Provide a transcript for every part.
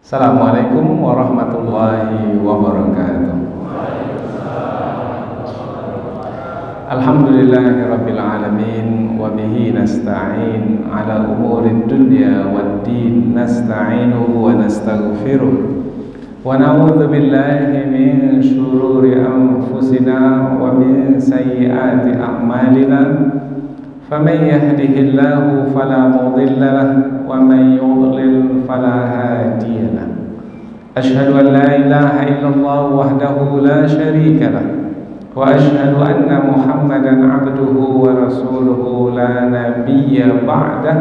Assalamualaikum warahmatullahi wabarakatuh. Alhamdulillahirabbil alamin wa bihi nasta'in ala umurid dunya waddin nasta'inuhu wa nastaghfiruh wa na'udzu billahi min shururi anfusina wa min sayyiati a'malina faman yahdihillahu fala mudilla lahu wa man yudlil fala hadiya lahu. Asyhadu an la ilaha illallah wahdahu la syarika lahu wa asyhadu anna Muhammadan abduhu wa rasuluhu la nabiyya ba'dah.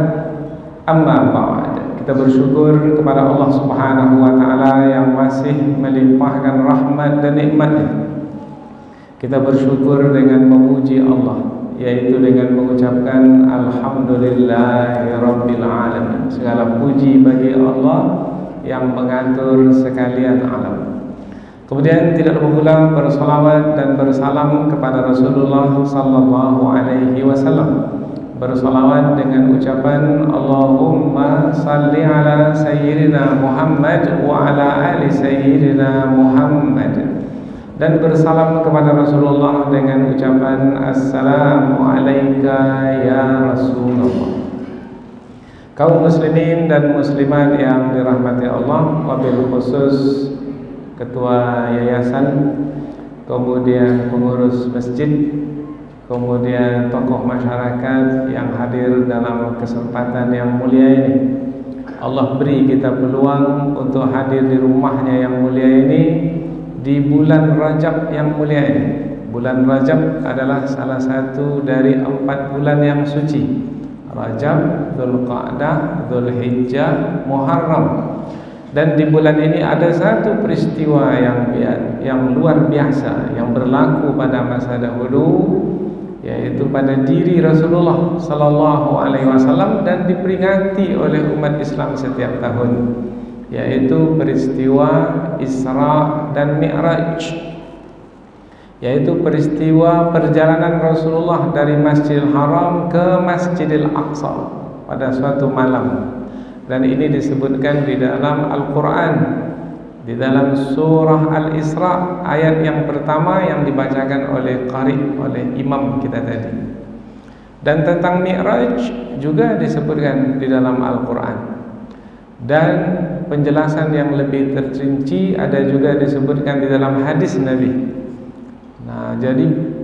Amma ba'd. Kita bersyukur kepada Allah Subhanahu wa taala yang masih melimpahkan rahmat dan nikmat-Nya. Kita bersyukur dengan memuji Allah, yaitu dengan mengucapkan alhamdulillahirabbil alamin. Segala puji bagi Allah yang mengatur sekalian alam. Kemudian tidak lupa pula bersalawat dan bersalam kepada Rasulullah sallallahu alaihi wasallam. Bersalawat dengan ucapan Allahumma salli ala sayyidina Muhammad wa ala ali sayyidina Muhammad. Dan bersalam kepada Rasulullah dengan ucapan Assalamu alayka ya Rasulullah. Kaum muslimin dan muslimat yang dirahmati Allah, wabil khusus ketua yayasan, kemudian pengurus masjid, kemudian tokoh masyarakat yang hadir dalam kesempatan yang mulia ini. Allah beri kita peluang untuk hadir di rumahnya yang mulia ini di bulan Rajab yang mulia ini. Bulan Rajab adalah salah satu dari 4 bulan yang suci: Rajab, Dzulqa'dah, Dzulhijjah, Muharram. Dan di bulan ini ada satu peristiwa yang luar biasa yang berlaku pada masa dahulu, yaitu pada diri Rasulullah sallallahu alaihi wasallam dan diperingati oleh umat Islam setiap tahun, yaitu peristiwa Isra dan Mi'raj, yaitu peristiwa perjalanan Rasulullah dari Masjidil Haram ke Masjidil Aqsa pada suatu malam. Dan ini disebutkan di dalam Al-Quran, di dalam surah Al-Isra, ayat yang pertama yang dibacakan oleh qari, oleh imam kita tadi. Dan tentang Mi'raj juga disebutkan di dalam Al-Quran. Dan penjelasan yang lebih terperinci ada juga disebutkan di dalam hadis Nabi. Nah, jadi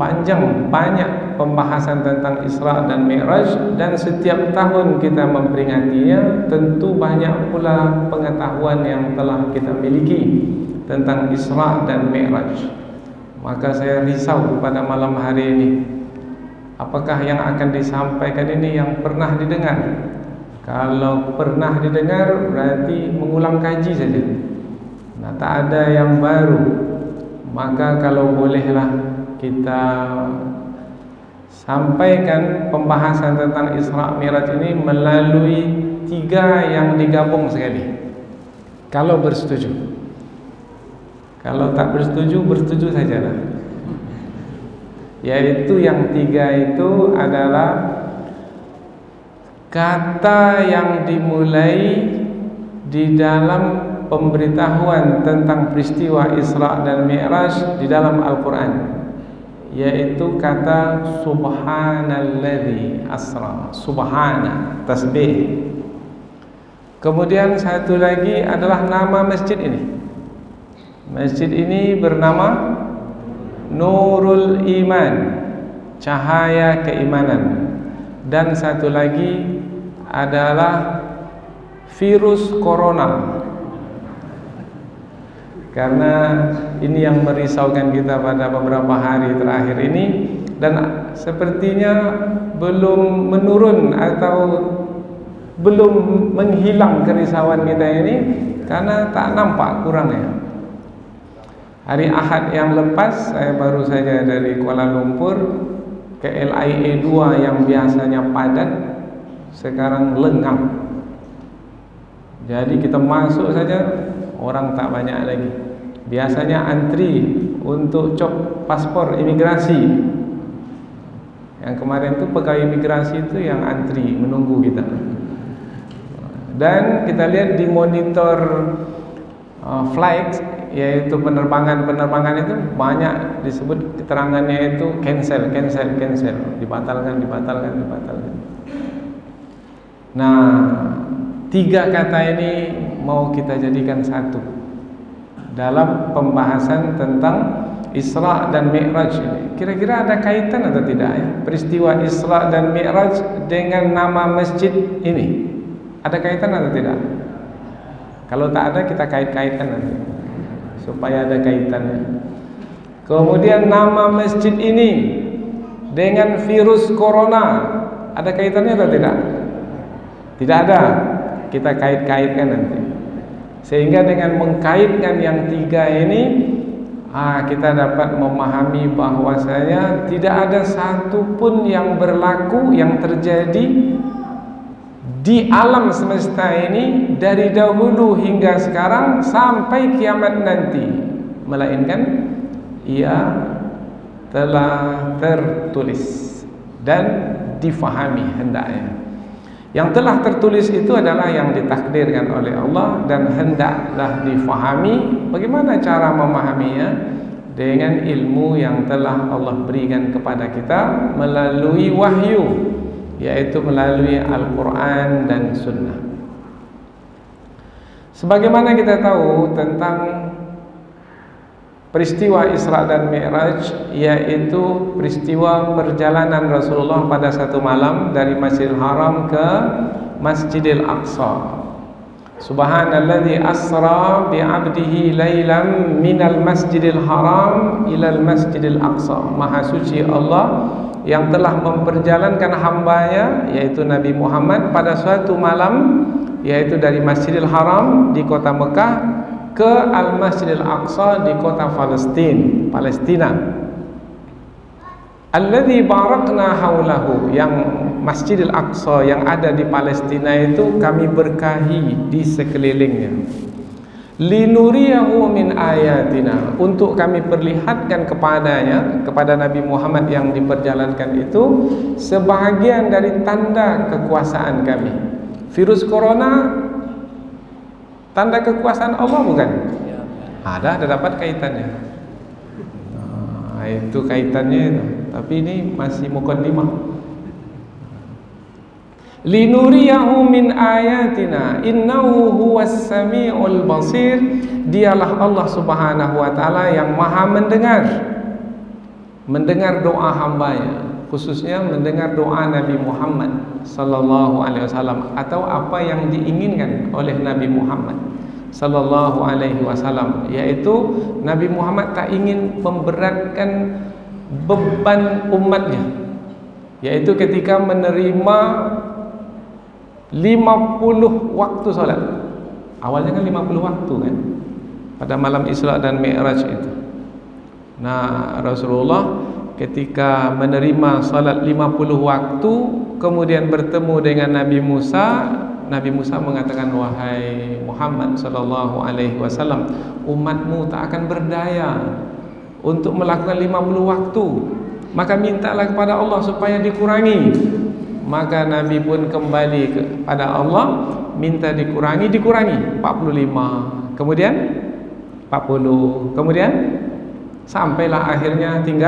banyak pembahasan tentang Isra dan Mi'raj, dan setiap tahun kita memperingatinya. Tentu banyak pula pengetahuan yang telah kita miliki tentang Isra dan Mi'raj. Maka saya risau pada malam hari ini, apakah yang akan disampaikan ini yang pernah didengar? Kalau pernah didengar berarti mengulang kaji saja. Nah, tak ada yang baru. Maka kalau bolehlah kita sampaikan pembahasan tentang Isra Mi'raj ini melalui 3 yang digabung sekali. Kalau bersetuju. Kalau tak bersetuju, bersetuju sajalah. Yaitu yang 3 itu adalah kata yang dimulai di dalam pemberitahuan tentang peristiwa Isra dan Mi'raj di dalam Al-Quran, yaitu kata Subhanalladzi asra. Subhana, tasbih. Kemudian satu lagi adalah nama masjid ini. Masjid ini bernama Nurul Iman, cahaya keimanan. Dan satu lagi adalah virus corona. Karena ini yang merisaukan kita pada beberapa hari terakhir ini, dan sepertinya belum menurun atau belum menghilang kerisauan kita ini, karena tak nampak kurangnya. Hari Ahad yang lepas saya baru saja dari Kuala Lumpur ke LIA 2 yang biasanya padat, sekarang lengang. Jadi kita masuk saja orang tak banyak lagi. Biasanya antri untuk cop paspor imigrasi. Yang kemarin tu pegawai imigrasi itu yang antri menunggu kita. Dan kita lihat di monitor flight, yaitu penerbangan itu banyak disebut keterangannya itu cancel, dibatalkan. Nah, 3 kata ini mau kita jadikan satu dalam pembahasan tentang Isra dan Mi'raj ini. Kira-kira ada kaitan atau tidak ya? Peristiwa Isra dan Mi'raj dengan nama masjid ini. Ada kaitan atau tidak? Kalau tak ada, kita kait-kaitkan nanti supaya ada kaitannya. Kemudian nama masjid ini dengan virus corona, ada kaitannya atau tidak? Tidak ada. Kita kait-kaitkan nanti. Sehingga dengan mengkaitkan yang 3 ini, kita dapat memahami bahwasanya tidak ada satu pun yang berlaku, yang terjadi di alam semesta ini dari dahulu hingga sekarang sampai kiamat nanti, melainkan ia telah tertulis dan difahami hendaknya. Yang telah tertulis itu adalah yang ditakdirkan oleh Allah dan hendaklah difahami. Bagaimana cara memahaminya? Dengan ilmu yang telah Allah berikan kepada kita melalui wahyu, yaitu melalui Al-Quran dan Sunnah. Sebagaimana kita tahu tentang peristiwa Isra dan Mi'raj, yaitu peristiwa perjalanan Rasulullah pada satu malam dari Masjidil Haram ke Masjidil Aqsa. Subhanalladzi asra bi'abdihi laylan minal Masjidil Haram ilal Masjidil Aqsa. Maha suci Allah yang telah memperjalankan hambanya, yaitu Nabi Muhammad, pada suatu malam, yaitu dari Masjidil Haram di kota Mekah ke Al-Masjidil Aqsa di kota Palestina. Alladzi barakna haulahu, yang Masjidil Aqsa yang ada di Palestina itu kami berkahi di sekelilingnya. Linuriyahu min ayatina, untuk kami perlihatkan kepada Nabi Muhammad yang diperjalankan itu sebahagian dari tanda kekuasaan kami. Virus corona tanda kekuasaan Allah bukan? Ada dapat kaitannya. Itu kaitannya itu. Tapi ini masih muqaddimah. Linuriyahu min ayatina innahu huwas samiul basir. Dialah Allah Subhanahu wa taala yang Maha mendengar doa hambanya, khususnya mendengar doa Nabi Muhammad sallallahu alaihi wasallam, atau apa yang diinginkan oleh Nabi Muhammad sallallahu alaihi wasallam, yaitu Nabi Muhammad tak ingin memberatkan beban umatnya, yaitu ketika menerima 50 waktu salat. Awalnya kan 50 waktu kan pada malam Isra dan Mi'raj itu. Nah, Rasulullah ketika menerima salat 50 waktu, kemudian bertemu dengan Nabi Musa mengatakan, wahai Muhammad sallallahu alaihi wasallam, umatmu tak akan berdaya untuk melakukan 50 waktu, maka mintalah kepada Allah supaya dikurangi. Maka Nabi pun kembali kepada Allah, minta dikurangi 45, kemudian 40, kemudian sampailah akhirnya tinggal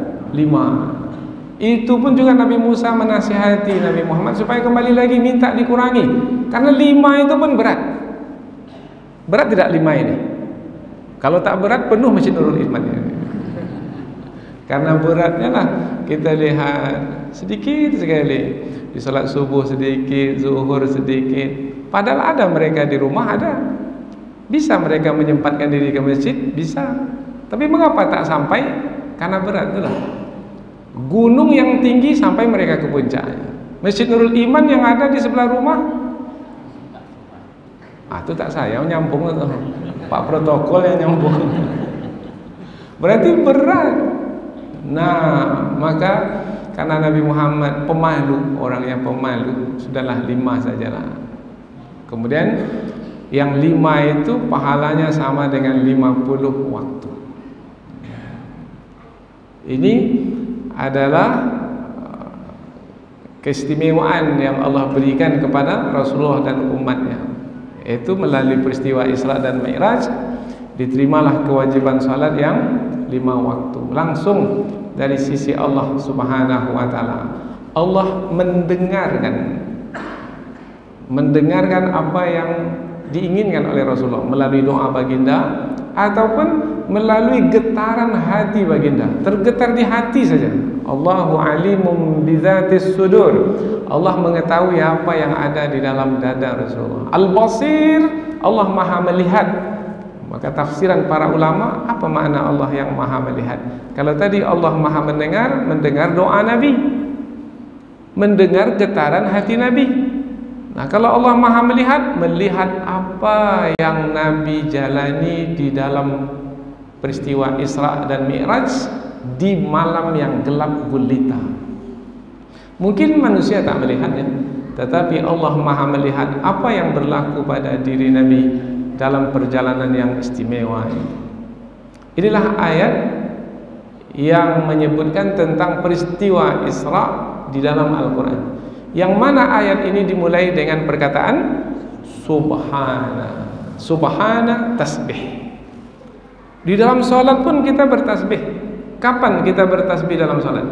5. Itu pun juga Nabi Musa menasihati Nabi Muhammad supaya kembali lagi minta dikurangi, karena 5 itu pun berat. Berat tidak 5 ini? Kalau tak berat penuh Masjid Nurul Iman ini. Karena beratnya lah kita lihat sedikit sekali, di salat subuh sedikit, zuhur sedikit. Padahal ada mereka di rumah, ada bisa mereka menyempatkan diri ke masjid, bisa. Tapi mengapa tak sampai? Karena berat itulah. Gunung yang tinggi sampai mereka ke puncaknya. Masjid Nurul Iman yang ada di sebelah rumah, itu tak saya nyambung itu. Pak protokol yang nyambung. Berarti berat. Nah, maka karena Nabi Muhammad pemalu, orang yang pemalu, sudahlah 5 sajalah. Kemudian yang 5 itu pahalanya sama dengan 50 waktu. Ini adalah keistimewaan yang Allah berikan kepada Rasulullah dan umatnya, yaitu melalui peristiwa Isra dan Mi'raj diterimalah kewajiban salat yang 5 waktu langsung dari sisi Allah Subhanahu wa taala. Allah mendengarkan apa yang diinginkan oleh Rasulullah melalui doa baginda ataupun melalui getaran hati baginda. Tergetar di hati saja. Allahu alimum bizatis sudur. Allah mengetahui apa yang ada di dalam dada Rasulullah. Al-Basir, Allah Maha melihat. Maka tafsiran para ulama, apa makna Allah yang Maha melihat? Kalau tadi Allah Maha mendengar doa Nabi, mendengar getaran hati Nabi. Nah, kalau Allah Maha melihat apa yang Nabi jalani di dalam peristiwa Isra dan Mi'raj di malam yang gelap gulita. Mungkin manusia tak melihatnya, tetapi Allah Maha melihat apa yang berlaku pada diri Nabi dalam perjalanan yang istimewa ini. Inilah ayat yang menyebutkan tentang peristiwa Isra di dalam Al-Quran, yang mana ayat ini dimulai dengan perkataan Subhana. Subhana tasbih. Di dalam salat pun kita bertasbih. Kapan kita bertasbih dalam salat?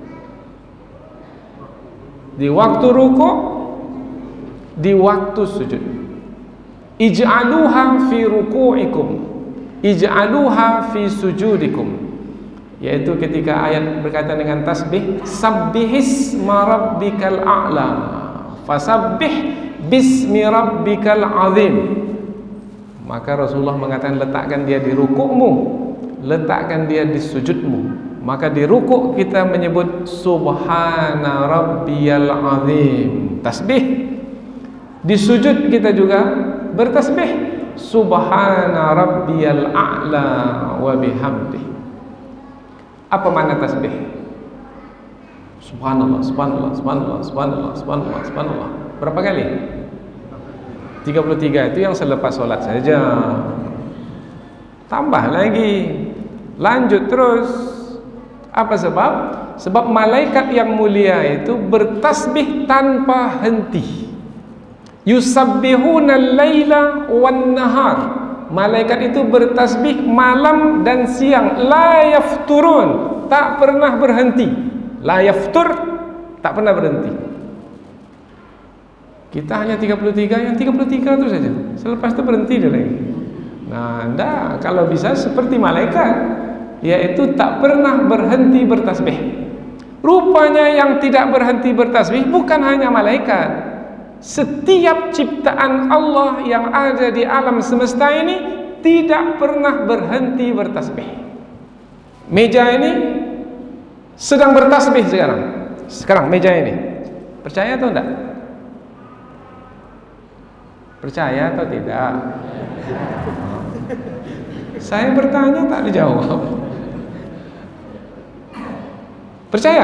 Di waktu ruku', di waktu sujud. Ij'aluha fi ruku'ikum, ij'aluha fi sujudikum. Yaitu ketika ayat berkaitan dengan tasbih, sabbihisma rabbikal a'la, fasabbih bismi rabbikal azim. Maka Rasulullah mengatakan, letakkan dia di rukukmu, letakkan dia di sujudmu. Maka di rukuk kita menyebut subhana rabbiyal azim, tasbih. Di sujud kita juga bertasbih, subhana rabbiyal a'la wa bihamdih. Apa makna tasbih? Subhanallah, subhanallah, subhanallah, subhanallah, subhanallah, subhanallah. Berapa kali? 33. Itu yang selepas sholat saja. Tambah lagi, lanjut terus. Apa sebab? Sebab malaikat yang mulia itu bertasbih tanpa henti. Yusabbihuna al-laila wan nahar. Malaikat itu bertasbih malam dan siang. La yafturun, tak pernah berhenti. La yaftur, tak pernah berhenti. Kita hanya 33, yang 33 itu saja. Selepas itu berhenti dia lagi. Nah, enggak, kalau bisa seperti malaikat, yaitu tak pernah berhenti bertasbih. Rupanya yang tidak berhenti bertasbih bukan hanya malaikat. Setiap ciptaan Allah yang ada di alam semesta ini tidak pernah berhenti bertasbih. Meja ini sedang bertasbih sekarang. Sekarang meja ini. Percaya atau enggak? Percaya atau tidak? Saya bertanya tak dijawab. Percaya?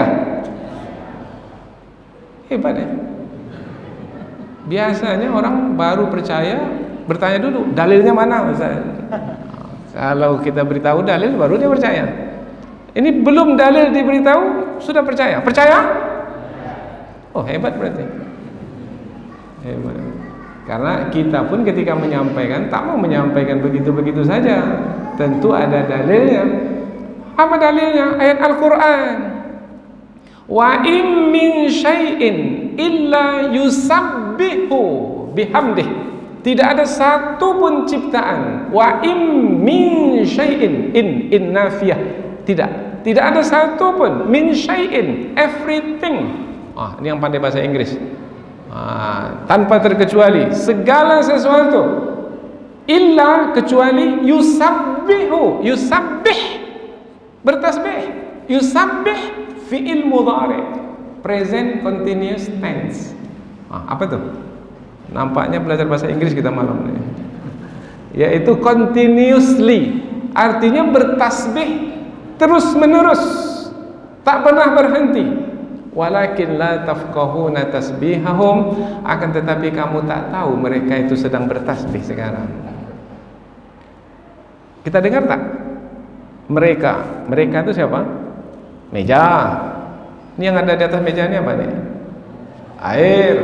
Hebat ya. Biasanya orang baru percaya bertanya dulu, dalilnya mana? Kalau kita beritahu dalil, baru dia percaya. Ini belum dalil diberitahu, sudah percaya. Percaya? Oh, hebat berarti. Hebat. Karena kita pun ketika menyampaikan, tak mau menyampaikan begitu-begitu saja. Tentu ada dalilnya. Apa dalilnya? Ayat Al-Quran. Wa in min syai'in illa yusabbihu bihamdih. Tidak ada satu pun ciptaan. Wa in min syai'in, in nafiyah. Tidak ada satu pun. Min syai'in, everything. Ini yang pandai bahasa Inggris. Tanpa terkecuali, segala sesuatu, illa kecuali yusabbihu, yusabbih, bertasbih. Yusabbih fi'il mudhari, present continuous tense. Apa tuh? Nampaknya belajar bahasa Inggris kita malam ini. Yaitu continuously, artinya bertasbih terus menerus, tak pernah berhenti. Walakin la tafqahuna tasbihahum, akan tetapi kamu tak tahu mereka itu sedang bertasbih sekarang. Kita dengar tak? Mereka itu siapa? Meja. Ini yang ada di atas meja ini apa nih? Air.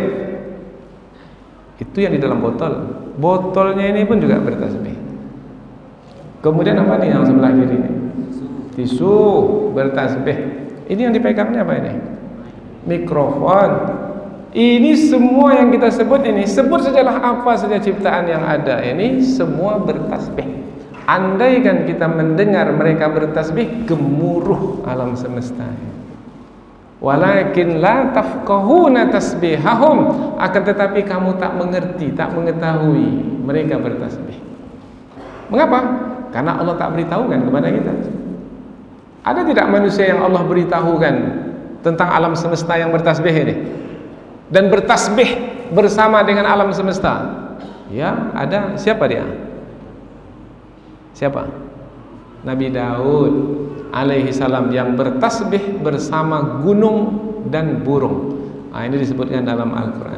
Itu yang di dalam botol. Botolnya ini pun juga bertasbih. Kemudian apa nih yang sebelah kiri ini? Tisu, bertasbih. Ini yang dipegangnya apa ini? Mikrofon. Ini semua yang kita sebut ini, sebut sajalah apa saja ciptaan yang ada ini, semua bertasbih. Andaikan kita mendengar mereka bertasbih, gemuruh alam semesta. Walakin la tafqahuna tasbihahum, akan tetapi kamu tak mengerti, tak mengetahui mereka bertasbih. Mengapa? Karena Allah tak beritahukan kepada kita. Ada tidak manusia yang Allah beritahukan tentang alam semesta yang bertasbih ini? Dan bertasbih bersama dengan alam semesta? Ya, ada. Siapa dia? Siapa? Nabi Daud alaihi salam yang bertasbih bersama gunung dan burung. Ini disebutkan dalam Al-Quran.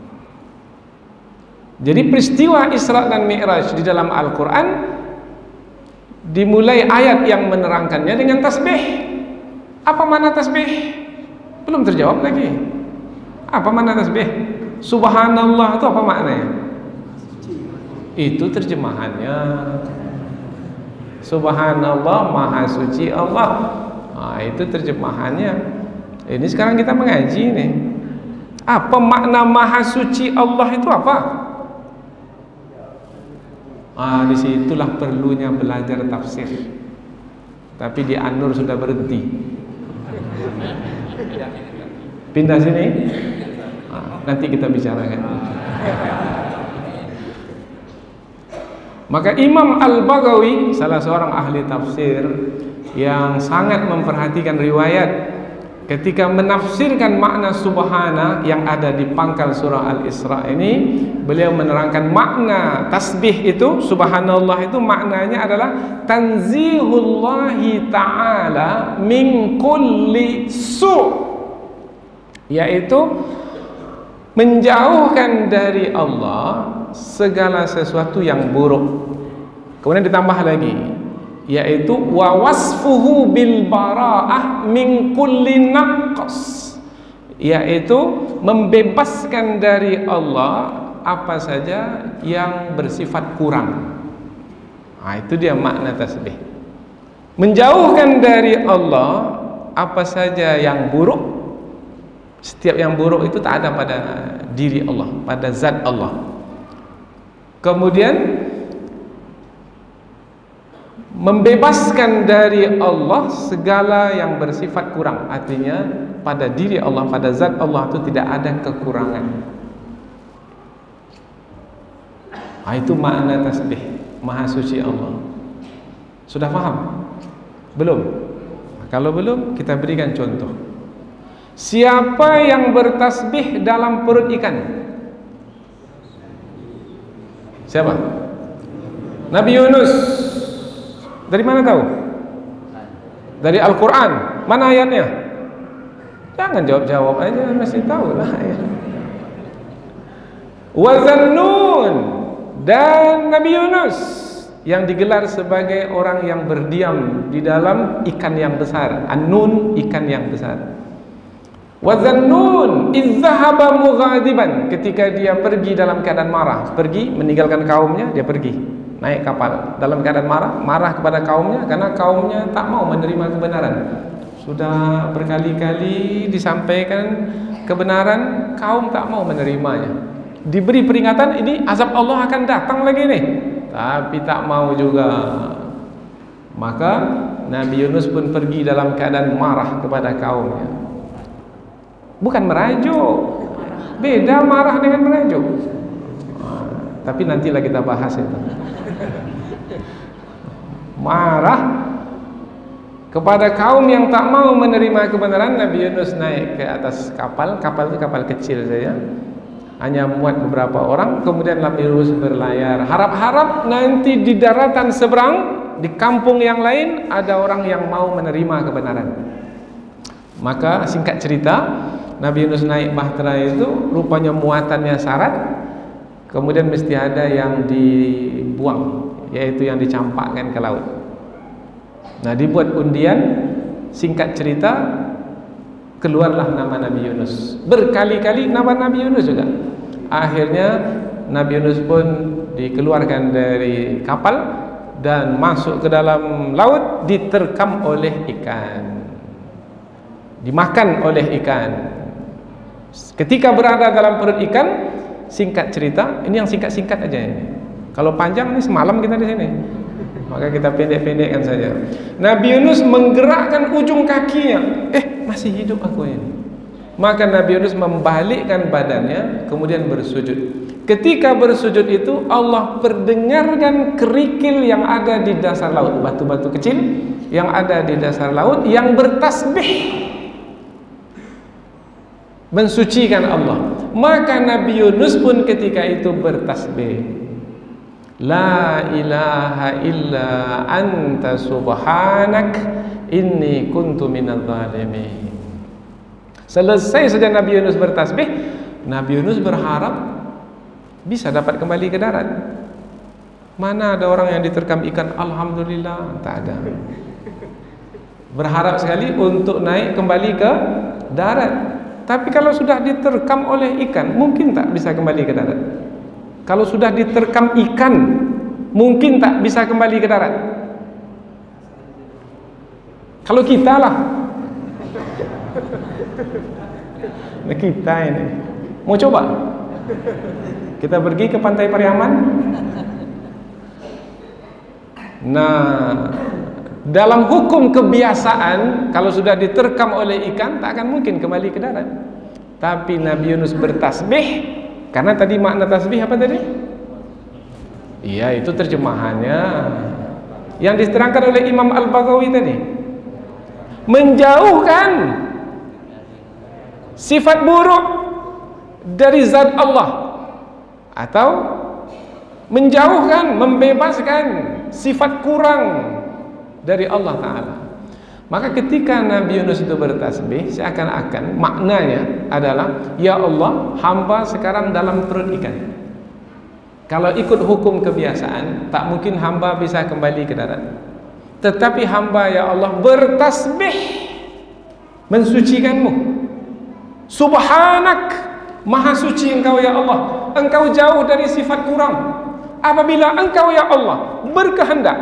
Jadi peristiwa Isra dan Mi'raj di dalam Al-Quran dimulai ayat yang menerangkannya dengan tasbih. Apa makna tasbih? Belum terjawab lagi. Apa makna tasbih? Subhanallah itu apa maknanya? Itu terjemahannya. Subhanallah, maha suci Allah. Itu terjemahannya. Ini sekarang kita mengaji nih. Apa makna maha suci Allah itu apa? Disitulah perlunya belajar tafsir. Tapi di An-Nur sudah berhenti. Pindah sini. Nanti kita bicarakan. Maka Imam Al-Baghawi, salah seorang ahli tafsir yang sangat memperhatikan riwayat, ketika menafsirkan makna subhana yang ada di pangkal surah Al-Isra ini, beliau menerangkan makna tasbih itu, subhanallah itu maknanya adalah tanzihullahi ta'ala min kulli su', yaitu menjauhkan dari Allah segala sesuatu yang buruk. Kemudian ditambah lagi, yaitu wa wasfuhu bil bara'ah min kulli naqs, yaitu membebaskan dari Allah apa saja yang bersifat kurang. Itu dia makna tasbih. Menjauhkan dari Allah apa saja yang buruk. Setiap yang buruk itu tak ada pada diri Allah, pada zat Allah. Kemudian membebaskan dari Allah segala yang bersifat kurang. Artinya pada diri Allah, pada zat Allah itu tidak ada kekurangan. Itu makna tasbih, maha suci Allah. Sudah paham? Belum? Kalau belum, kita berikan contoh. Siapa yang bertasbih dalam perut ikan? Siapa? Nabi Yunus. Dari mana tahu? Dari Al-Quran. Mana ayatnya? Jangan jawab-jawab aja, masih tahu lah ayat. Wa Zannun, dan Nabi Yunus yang digelar sebagai orang yang berdiam di dalam ikan yang besar. An-Nun, ikan yang besar. Wa Zannun idh dhahaba mughadiban, ketika dia pergi dalam keadaan marah, pergi meninggalkan kaumnya, dia pergi naik kapal dalam keadaan marah kepada kaumnya karena kaumnya tak mau menerima kebenaran. Sudah berkali-kali disampaikan kebenaran, kaum tak mau menerimanya. Diberi peringatan, ini azab Allah akan datang lagi nih, tapi tak mau juga. Maka Nabi Yunus pun pergi dalam keadaan marah kepada kaumnya. Bukan merajuk, beda marah dengan merajuk. Tapi nantilah kita bahas itu. Marah kepada kaum yang tak mau menerima kebenaran, Nabi Yunus naik ke atas kapal. Kapal itu kapal kecil saja, hanya muat beberapa orang. Kemudian Nabi Yunus berlayar, harap-harap nanti di daratan seberang, di kampung yang lain ada orang yang mau menerima kebenaran. Maka singkat cerita, Nabi Yunus naik bahtera itu rupanya muatannya syarat, kemudian mesti ada yang dibuang, yaitu yang dicampakkan ke laut. Nah, dibuat undian, singkat cerita keluarlah nama Nabi Yunus. Berkali-kali nama Nabi Yunus juga. Akhirnya Nabi Yunus pun dikeluarkan dari kapal, dan masuk ke dalam laut, diterkam oleh ikan, dimakan oleh ikan. Ketika berada dalam perut ikan, singkat cerita, ini yang singkat-singkat aja ini. Kalau panjang ini semalam kita di sini, maka kita pendek-pendekkan saja. Nabi Yunus menggerakkan ujung kakinya, masih hidup aku ini. Maka Nabi Yunus membalikkan badannya, kemudian bersujud. Ketika bersujud itu, Allah perdengarkan kerikil yang ada di dasar laut, batu-batu kecil yang ada di dasar laut yang bertasbih, mensucikan Allah. Maka Nabi Yunus pun ketika itu bertasbih, La ilaha illa anta subhanak inni kuntu minadz zalimin. Selesai saja Nabi Yunus bertasbih, Nabi Yunus berharap bisa dapat kembali ke darat. Mana ada orang yang diterkam ikan, alhamdulillah, tak ada. Berharap sekali untuk naik kembali ke darat. Tapi kalau sudah diterkam oleh ikan, mungkin tak bisa kembali ke darat. Kalau sudah diterkam ikan, mungkin tak bisa kembali ke darat. Kalau kita lah, nah kita ini mau coba, kita pergi ke pantai Pariaman. Nah, dalam hukum kebiasaan, kalau sudah diterkam oleh ikan, tak akan mungkin kembali ke darat. Tapi Nabi Yunus bertasbih, karena tadi makna tasbih apa tadi? Iya, itu terjemahannya yang diterangkan oleh Imam Al-Baghawi tadi. Menjauhkan sifat buruk dari zat Allah, atau menjauhkan, membebaskan sifat kurang dari Allah Ta'ala. Maka ketika Nabi Yunus itu bertasbih, seakan-akan maknanya adalah, ya Allah, hamba sekarang dalam perut ikan. Kalau ikut hukum kebiasaan, tak mungkin hamba bisa kembali ke darat. Tetapi hamba, ya Allah, bertasbih mensucikanmu. Subhanak, maha suci engkau ya Allah, engkau jauh dari sifat kurang. Apabila engkau ya Allah berkehendak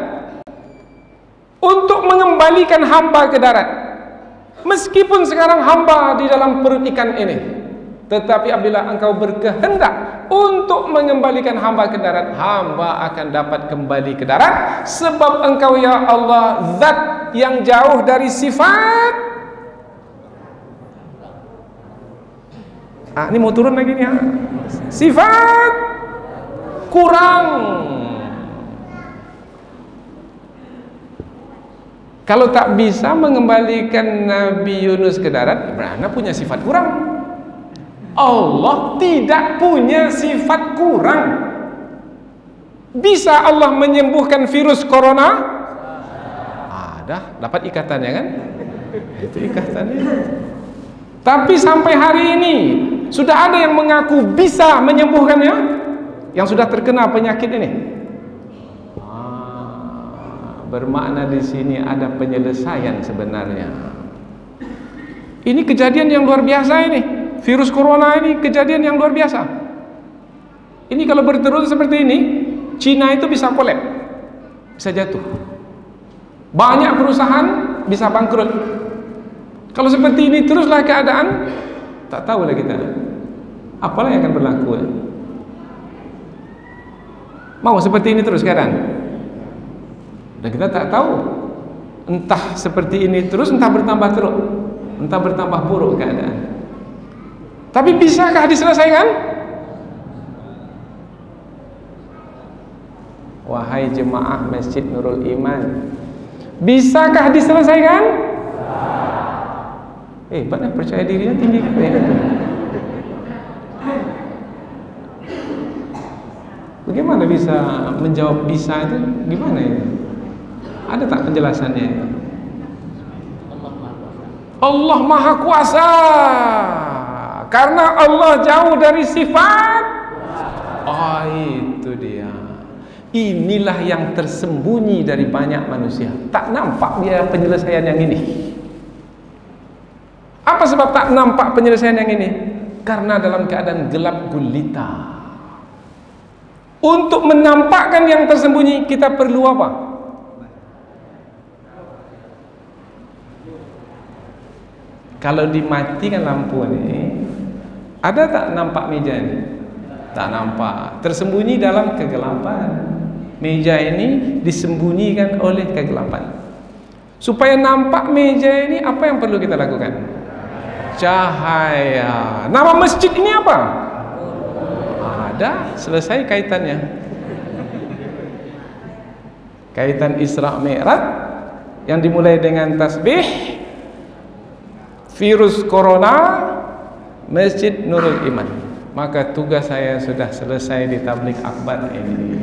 untuk mengembalikan hamba ke darat, meskipun sekarang hamba di dalam perut ikan ini, tetapi apabila engkau berkehendak untuk mengembalikan hamba ke darat, hamba akan dapat kembali ke darat, sebab engkau ya Allah zat yang jauh dari sifat. Ini mau turun lagi nih, sifat kurang. Kalau tak bisa mengembalikan Nabi Yunus ke darat, berarti punya sifat kurang. Allah tidak punya sifat kurang. Bisa Allah menyembuhkan virus corona? Ada, dapat ikatannya kan? Itu ikatannya. Tapi sampai hari ini sudah ada yang mengaku bisa menyembuhkannya, yang sudah terkena penyakit ini. Bermakna di sini ada penyelesaian sebenarnya. Ini kejadian yang luar biasa ini. Virus corona ini kejadian yang luar biasa. Ini kalau berterus seperti ini, Cina itu bisa kolap, bisa jatuh. Banyak perusahaan bisa bangkrut. Kalau seperti ini teruslah keadaan, tak tahulah kita apalah yang akan berlaku. Mau seperti ini terus keadaan? Dan kita tak tahu, entah seperti ini terus, entah bertambah teruk, entah bertambah buruk keadaan. Tapi bisakah diselesaikan? Wahai jemaah Masjid Nurul Iman, bisakah diselesaikan? Banyak percaya dirinya tinggi kan ya? Bagaimana bisa menjawab bisa itu? Gimana ya? Ada tak penjelasannya? Allah Maha Kuasa. Karena Allah jauh dari sifat. Itu dia. Inilah yang tersembunyi dari banyak manusia. Tak nampak dia penyelesaian yang ini. Apa sebab tak nampak penyelesaian yang ini? Karena dalam keadaan gelap gulita. Untuk menampakkan yang tersembunyi, kita perlu apa? Kalau dimatikan lampu ini, ada tak nampak meja ini? Tak nampak. Tersembunyi dalam kegelapan. Meja ini disembunyikan oleh kegelapan. Supaya nampak meja ini, apa yang perlu kita lakukan? Cahaya. Nama masjid ini apa? Ada, selesai kaitannya. Kaitan Isra Mi'raj yang dimulai dengan tasbih, virus corona, Masjid Nurul Iman. Maka tugas saya sudah selesai di tabligh akbar ini.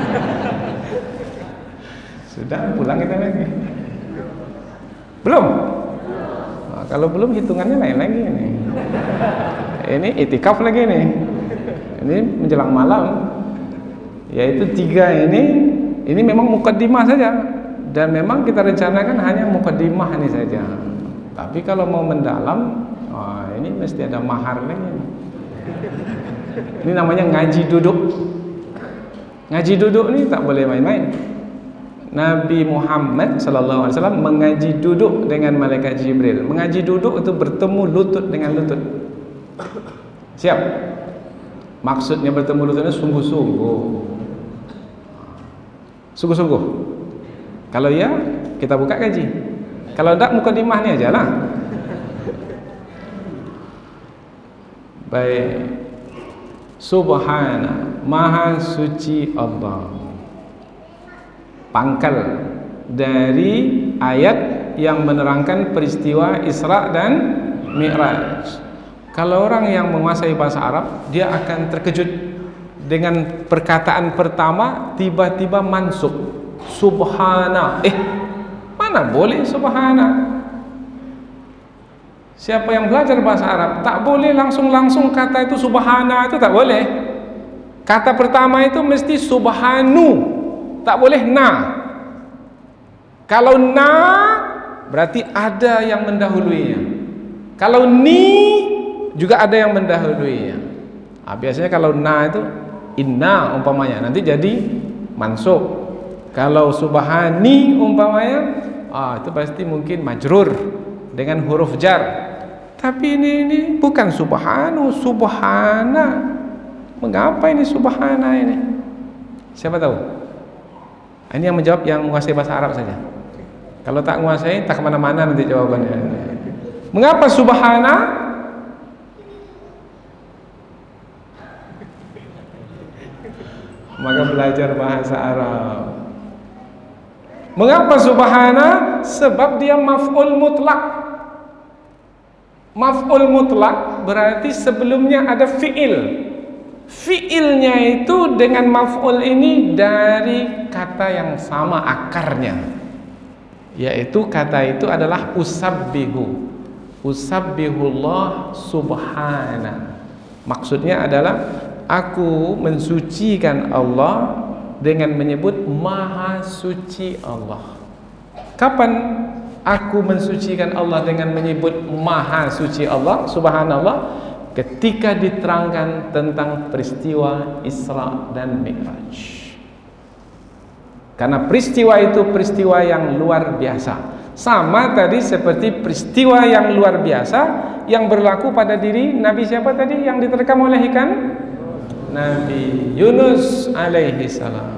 Sudah, pulang kita lagi. Belum? Nah, kalau belum hitungannya lain lagi ini. Ini itikaf lagi nih. Ini menjelang malam. Yaitu 3 ini memang mukaddimah saja. Dan memang kita rencanakan hanya mukaddimah ini saja. Tapi kalau mau mendalam, ini mesti ada mahar lagi. Ini namanya ngaji duduk. Ngaji duduk ini tak boleh main-main. Nabi Muhammad SAW mengaji duduk dengan malaikat Jibril. Mengaji duduk itu bertemu lutut dengan lutut. Siap? Maksudnya bertemu lututnya sungguh-sungguh. Sungguh-sungguh. Kalau ya, kita buka kaji. Kalau tidak, mukadimah ni aja lah. Baik. Subhana, Maha Suci Allah. Pangkal dari ayat yang menerangkan peristiwa Isra dan Mi'raj. Kalau orang yang menguasai bahasa Arab, dia akan terkejut dengan perkataan pertama tiba-tiba mansub. Subhana. Mana boleh subhana? Siapa yang belajar bahasa Arab tak boleh langsung kata itu subhana, itu tak boleh. Kata pertama itu mesti subhanu. Tak boleh na. Kalau na berarti ada yang mendahuluinya. Kalau ni juga ada yang mendahuluinya. Biasanya kalau na itu inna umpamanya, nanti jadi mansub. Kalau subhani umpamanya, itu pasti mungkin majrur dengan huruf jar. Tapi ini bukan subhanu, subhana. Mengapa ini subhana ini? Siapa tahu? Ini yang menjawab yang menguasai bahasa Arab saja. Kalau tak menguasai, tak kemana-mana nanti jawabannya. Mengapa subhana? Maka belajar bahasa Arab. Mengapa subhana? Sebab dia maf'ul mutlak. Maf'ul mutlak berarti sebelumnya ada fi'il. Fi'ilnya itu dengan maf'ul ini dari kata yang sama akarnya, yaitu kata itu adalah usabbihu. Usabbihullah subhana. Maksudnya adalah aku mensucikan Allah dengan menyebut maha suci Allah. Kapan aku mensucikan Allah dengan menyebut maha suci Allah, subhanallah? Ketika diterangkan tentang peristiwa Isra dan Mi'raj. Karena peristiwa itu peristiwa yang luar biasa. Sama tadi seperti peristiwa yang luar biasa yang berlaku pada diri Nabi siapa tadi yang diterkam oleh ikan? Nabi Yunus alaihi salam.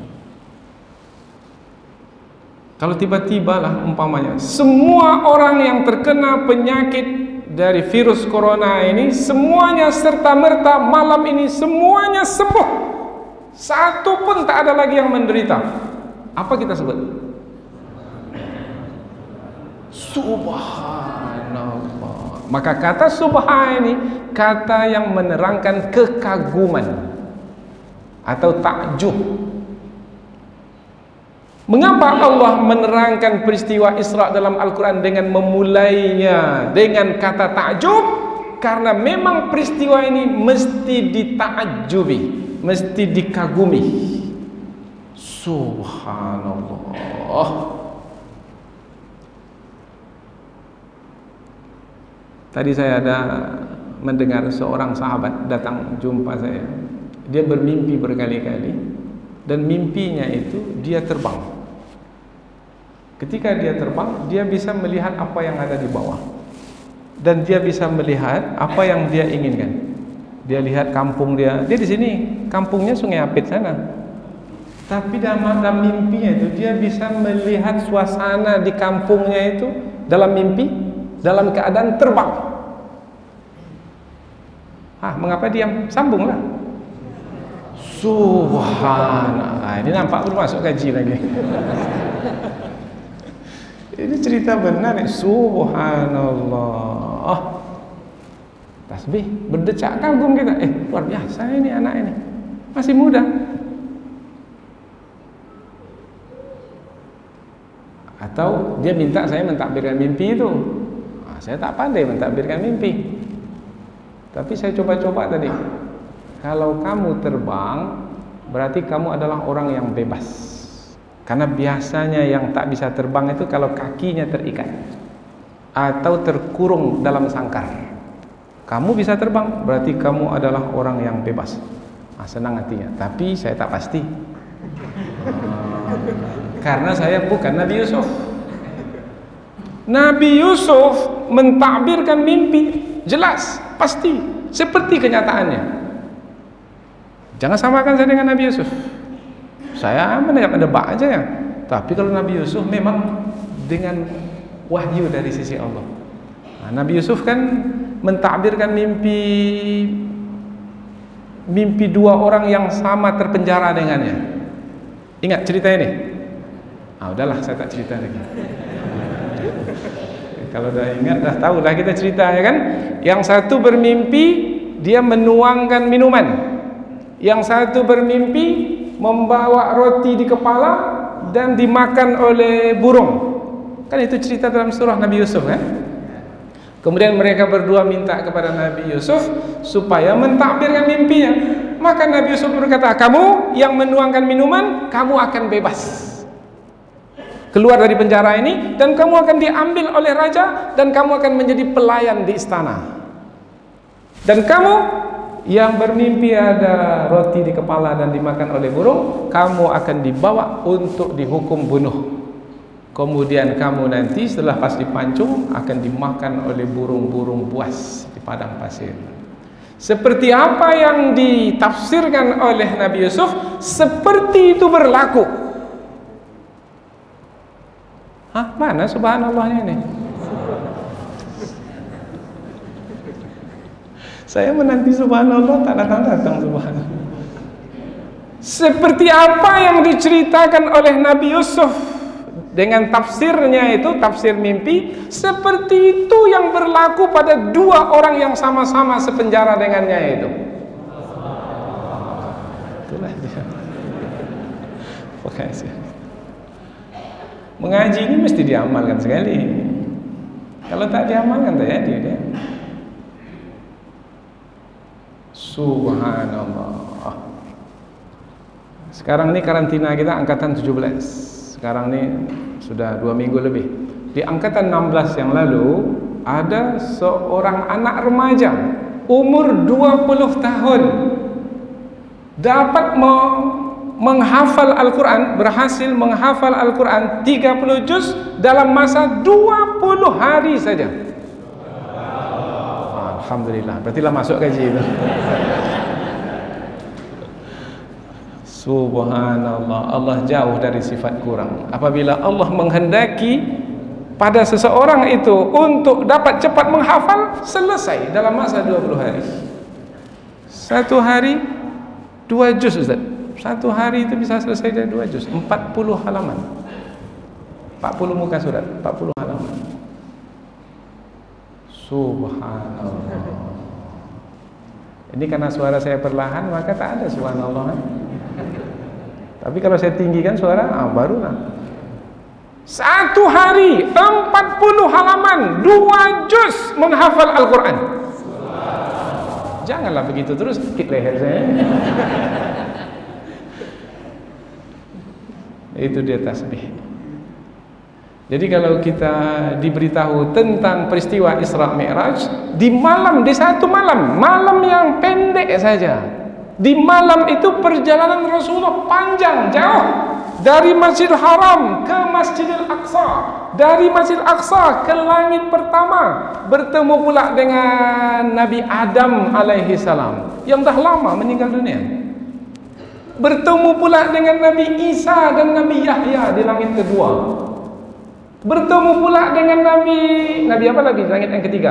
Kalau tiba-tiba lah umpamanya semua orang yang terkena penyakit dari virus corona ini semuanya serta-merta malam ini semuanya sembuh, satu pun tak ada lagi yang menderita, apa kita sebut? Subhanallah. Maka kata subhan ini kata yang menerangkan kekaguman atau takjub. Mengapa Allah menerangkan peristiwa Isra dalam Al-Quran dengan memulainya dengan kata takjub? Karena memang peristiwa ini mesti ditakjubi, mesti dikagumi. Subhanallah. Tadi saya ada mendengar seorang sahabat datang jumpa saya. Dia bermimpi berkali-kali dan mimpinya itu dia terbang. Ketika dia terbang, dia bisa melihat apa yang ada di bawah. dan dia bisa melihat apa yang dia inginkan. Dia lihat kampung dia di sini, kampungnya Sungai Apit sana. Tapi dalam mimpinya itu dia bisa melihat suasana di kampungnya itu dalam mimpi, dalam keadaan terbang. Mengapa diam? Sambunglah. Subhanallah. Ini nampak belum masuk gaji lagi. Ini cerita benar. Subhanallah. Tasbih, berdecak kagum kita. Luar biasa ini anak ini. Masih muda. Atau dia minta saya mentakbirkan mimpi itu. Saya tak pandai mentakbirkan mimpi. Tapi saya coba-coba tadi. Kalau kamu terbang, berarti kamu adalah orang yang bebas. Karena biasanya yang tak bisa terbang itu kalau kakinya terikat atau terkurung dalam sangkar. Kamu bisa terbang, berarti kamu adalah orang yang bebas. Senang hatinya. Tapi saya tak pasti. Karena saya bukan Nabi Yusuf. Nabi Yusuf mentakbirkan mimpi, jelas, pasti, seperti kenyataannya. Jangan samakan saya dengan Nabi Yusuf. Saya menebak aja ya. Tapi kalau Nabi Yusuf memang dengan wahyu dari sisi Allah. Nabi Yusuf kan mentakbirkan mimpi dua orang yang sama terpenjara dengannya. Ingat cerita ini? Udahlah, saya tak cerita lagi. Kalau dah ingat, dah tahulah kita cerita, ya kan? Yang satu bermimpi dia menuangkan minuman. Yang satu bermimpi membawa roti di kepala dan dimakan oleh burung. Kan itu cerita dalam surah Nabi Yusuf, kan? Kemudian mereka berdua minta kepada Nabi Yusuf supaya mentakbirkan mimpinya. Maka Nabi Yusuf berkata, kamu yang menuangkan minuman, kamu akan bebas keluar dari penjara ini, dan kamu akan diambil oleh raja, dan kamu akan menjadi pelayan di istana. Dan kamu yang bermimpi ada roti di kepala dan dimakan oleh burung, kamu akan dibawa untuk dihukum bunuh. Kemudian kamu nanti setelah pas dipancung akan dimakan oleh burung-burung buas di padang pasir. Seperti apa yang ditafsirkan oleh Nabi Yusuf, seperti itu berlaku. Mana subhanallahnya ini? Saya menanti subhanallah, tak datang-datang subhanallah. Seperti apa yang diceritakan oleh Nabi Yusuf dengan tafsirnya itu, tafsir mimpi, seperti itu yang berlaku pada dua orang yang sama-sama sepenjara dengannya itu. Itulah dia. Pokoknya mengaji ini mesti diamalkan sekali. Kalau tak diamalkan tak jadi dia. Subhanallah. Sekarang ini karantina kita angkatan 17. Sekarang ini sudah 2 minggu lebih. Di angkatan 16 yang lalu ada seorang anak remaja umur 20 tahun dapat menghafal Al-Quran, berhasil menghafal Al-Quran 30 juz dalam masa 20 hari saja. Alhamdulillah, berarti lah masuk gaji itu. Subhanallah, Allah jauh dari sifat kurang. Apabila Allah menghendaki pada seseorang itu untuk dapat cepat menghafal, selesai dalam masa 20 hari. Satu hari 2 juz, Ustaz. Satu hari itu bisa selesai dari 2 juz, 40 halaman, 40 muka surat, 40 halaman. Subhanallah. Ini karena suara saya perlahan, maka tak ada subhanallah. Tapi kalau saya tinggikan suara, barulah. Satu hari 40 halaman, 2 juz menghafal Al-Quran. Janganlah begitu terus, sakit leher saya. Itu dia tasbih. Jadi kalau kita diberitahu tentang peristiwa Isra Mi'raj di malam, di satu malam, malam yang pendek saja. Di malam itu perjalanan Rasulullah panjang, jauh dari Masjidil Haram ke Masjidil Aqsa, dari Masjidil Aqsa ke langit pertama, bertemu pula dengan Nabi Adam alaihi salam yang dah lama meninggal dunia. Bertemu pula dengan Nabi Isa dan Nabi Yahya di langit kedua. Bertemu pula dengan Nabi apa lagi di langit yang ketiga?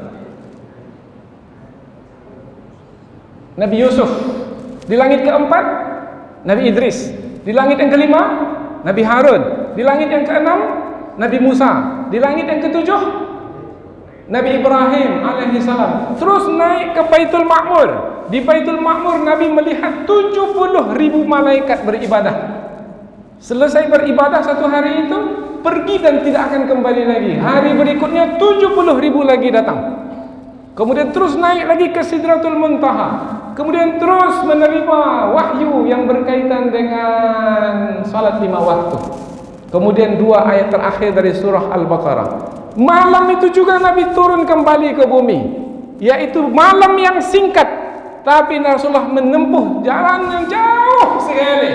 Nabi Yusuf. Di langit keempat Nabi Idris. Di langit yang kelima Nabi Harun. Di langit yang keenam Nabi Musa. Di langit yang ketujuh Nabi Ibrahim alaihi salam. Terus naik ke Baitul Ma'mur. Di Baitul Ma'mur Nabi melihat 70.000 malaikat beribadah. Selesai beribadah satu hari itu, pergi dan tidak akan kembali lagi. Hari berikutnya 70.000 lagi datang. Kemudian terus naik lagi ke Sidratul Muntaha. Kemudian terus menerima wahyu yang berkaitan dengan salat 5 waktu. Kemudian 2 ayat terakhir dari surah Al-Baqarah. Malam itu juga Nabi turun kembali ke bumi, yaitu malam yang singkat, tapi Rasulullah menempuh jalan yang jauh sekali.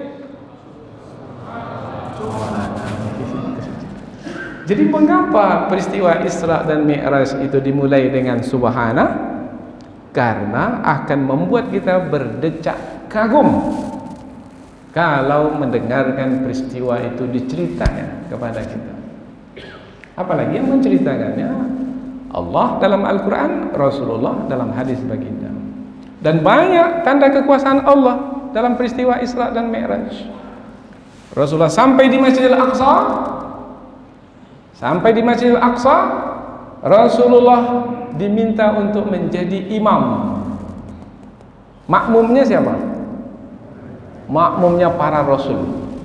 Jadi mengapa peristiwa Isra dan Mi'raj itu dimulai dengan subhana? Karena akan membuat kita berdecak kagum kalau mendengarkan peristiwa itu diceritakan kepada kita. Apalagi yang menceritakannya Allah dalam Al-Quran, Rasulullah dalam hadis baginda. Dan banyak tanda kekuasaan Allah dalam peristiwa Isra dan Mi'raj. Rasulullah sampai di Masjidil Aqsa. Sampai di Masjidil Aqsa, Rasulullah diminta untuk menjadi imam. Makmumnya siapa? Makmumnya para rasul.